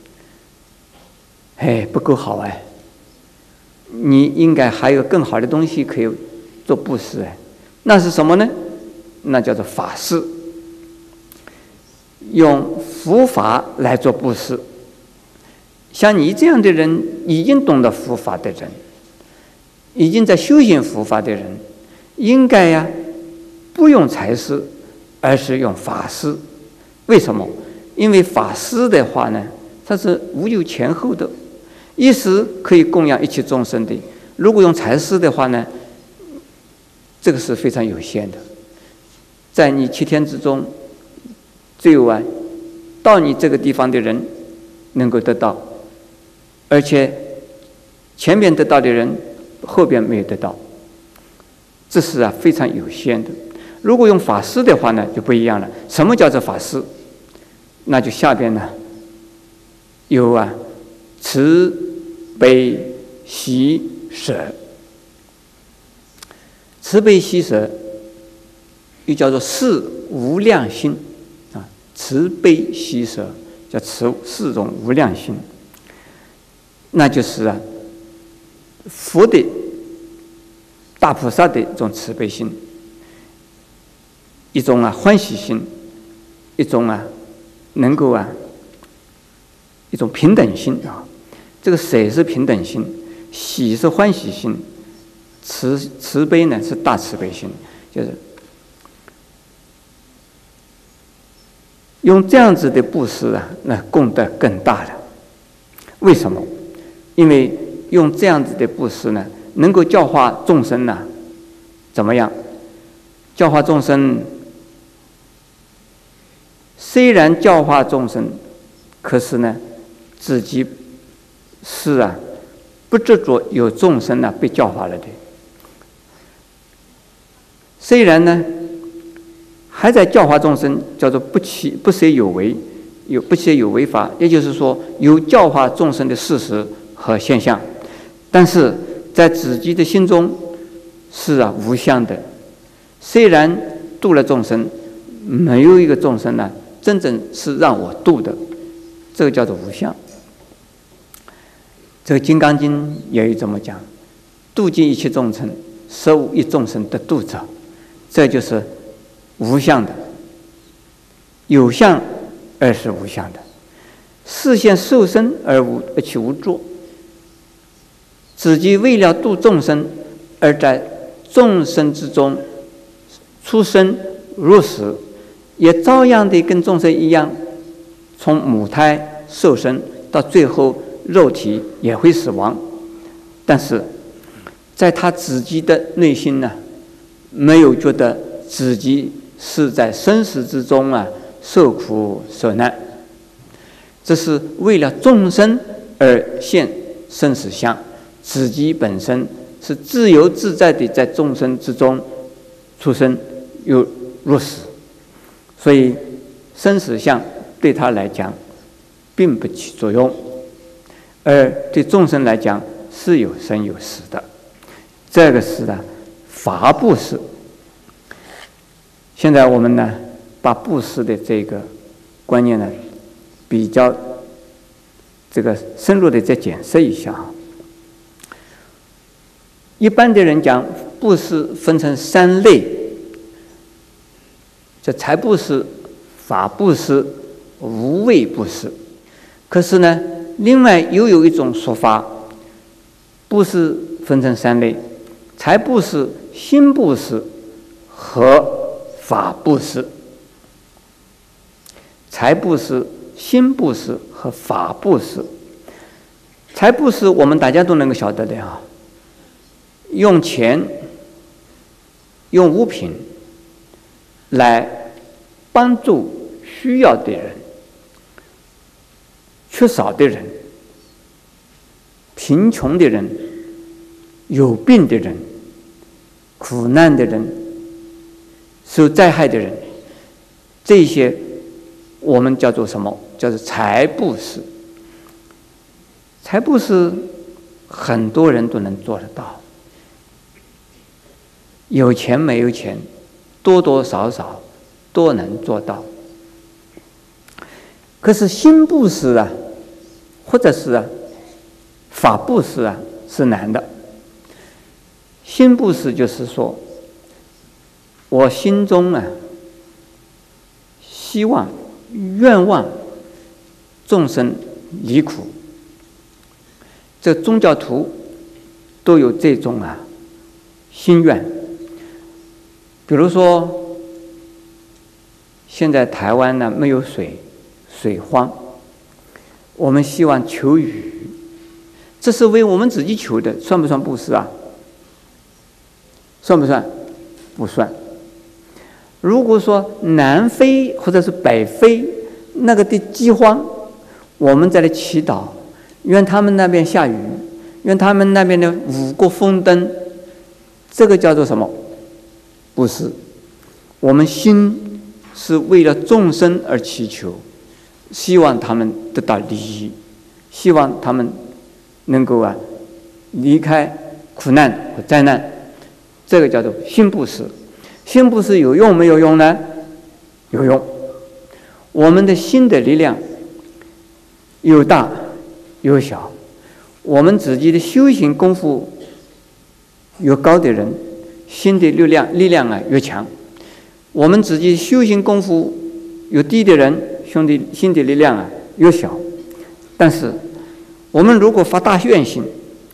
不够好你应该还有更好的东西可以做布施那是什么呢？那叫做法施，用佛法来做布施。像你这样的人，已经懂得佛法的人，已经在修行佛法的人，应该不用财施，而是用法施。为什么？因为法施的话呢，它是无有前后的，一时可以供养一切众生的。如果用财施的话呢，这个是非常有限的。在你7天之中，只有到你这个地方的人能够得到，而且前面得到的人后边没有得到，这是非常有限的。如果用法施的话呢，就不一样了。什么叫做法施？那就下边呢有慈悲喜舍。慈悲喜舍又叫做四无量心慈悲喜舍叫4种无量心，那就是佛的大菩萨的一种慈悲心，一种欢喜心，一种能够一种平等心这个舍是平等心，喜是欢喜心，慈悲呢是大慈悲心，就是用这样子的布施那功德更大了。为什么？因为用这样子的布施呢，能够教化众生怎么样？教化众生，虽然教化众生，可是呢，自己是不执着有众生被教化了的。虽然呢还在教化众生，叫做不舍有为， 不且有为法，也就是说有教化众生的事实和现象，但是在自己的心中是无相的。虽然度了众生，没有一个众生呢真正是让我度的，这个叫做无相。这个《金刚经》也有这么讲：度尽一切众生，实无一众生得度者。这就是无相的，有相而是无相的。视现受身而其无作，自己为了度众生，而在众生之中出生入死，也照样的跟众生一样，从母胎受身到最后肉体也会死亡。但是在他自己的内心呢，没有觉得自己是在生死之中受苦受难，这是为了众生而现生死相，自己本身是自由自在的在众生之中出生又入死，所以生死相对他来讲并不起作用，而对众生来讲是有生有死的。这个是法布施。现在我们呢，把布施的这个观念呢，比较这个深入的再检视一下。一般的人讲布施分成3类，这财布施、法布施、无畏布施。可是呢，另外又有一种说法，布施分成3类：财布施、心布施和法布施。财布施、心布施和法布施。财布施我们大家都能够晓得的用钱、用物品来帮助需要的人、缺少的人、贫穷的人、有病的人、苦难的人、受灾害的人，这些我们叫做什么？叫做财布施。财布施很多人都能做得到，有钱没有钱，多多少少都能做到。可是心布施或者是法布施是难的。心布施就是说，我心中希望、愿望众生离苦。这宗教徒都有这种心愿。比如说，现在台湾没有水荒，我们希望求雨，这是为我们自己求的，算不算布施算不算？不算。如果说南非或者是北非那个的饥荒，我们在这祈祷，愿他们那边下雨，愿他们那边的五谷丰登，这个叫做什么？布施。我们心是为了众生而祈求，希望他们得到利益，希望他们能够离开苦难和灾难，这个叫做心布施。心布施有用没有用呢？有用。我们的心的力量有大有小，我们自己的修行功夫越高的人，心的力量越强；我们自己修行功夫越低的人，心的力量越小。但是我们如果发大愿心，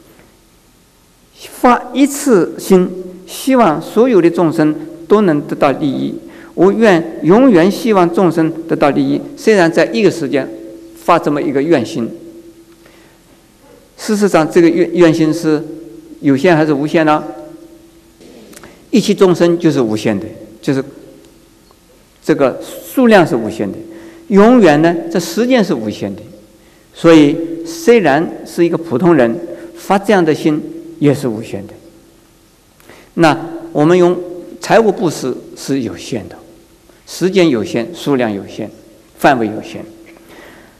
发一次心，希望所有的众生都能得到利益，我永远希望众生得到利益。虽然在一个时间发这么一个愿心，事实上这个愿心是有限还是无限呢？一切众生就是无限的，就是这个数量是无限的，永远呢这时间是无限的。所以虽然是一个普通人发这样的心也是无限的。那我们用财物布施是有限的，时间有限，数量有限，范围有限。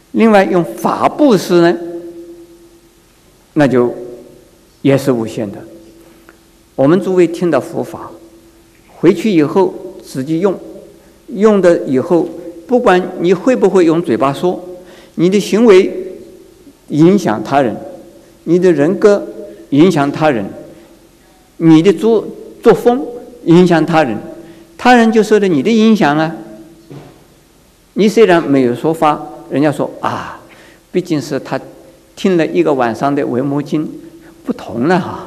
另外用法布施呢，那就也是无限的。我们诸位听到佛法，回去以后自己用的以后，不管你会不会用嘴巴说，你的行为影响他人，你的人格影响他人，你的作风影响他人，他人就受了你的影响啊。你虽然没有说法，人家说啊，毕竟是他听了一个晚上的维摩经，不同了哈。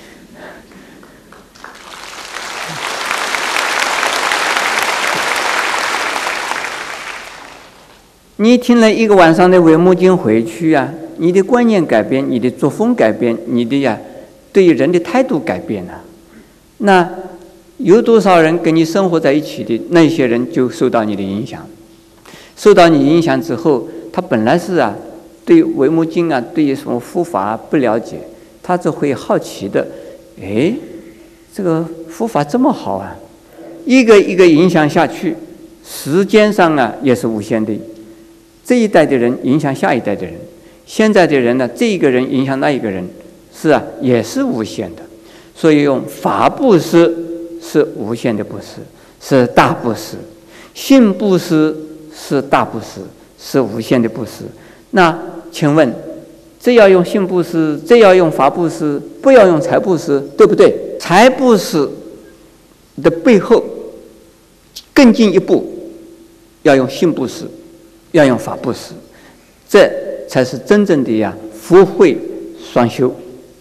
你听了一个晚上的维摩经回去啊，你的观念改变，你的作风改变，你的对人的态度改变了。那有多少人跟你生活在一起的那些人就受到你的影响，受到你影响之后，他本来是对维摩经对什么佛法不了解，他就会好奇的，这个佛法这么好啊，一个一个影响下去，时间上也是无限的。这一代的人影响下一代的人，现在的人呢，这一个人影响那一个人，也是无限的。所以用法布施是无限的布施，是大布施；性布施是大布施，是无限的布施。那请问，这要用性布施，这要用法布施，不要用财布施，对不对？财布施的背后更进一步，要用性布施，要用法布施，这才是真正的福慧双修。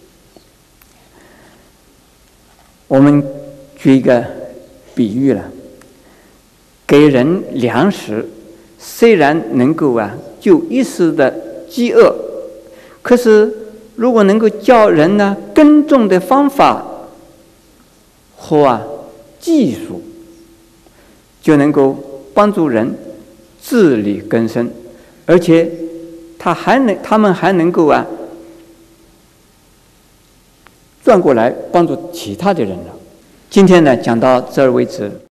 我们举一个比喻了，给人粮食，虽然能够救一时的饥饿，可是如果能够教人耕种的方法和技术，就能够帮助人自力更生，而且他们还能够转过来帮助其他的人了。今天呢，讲到这儿为止。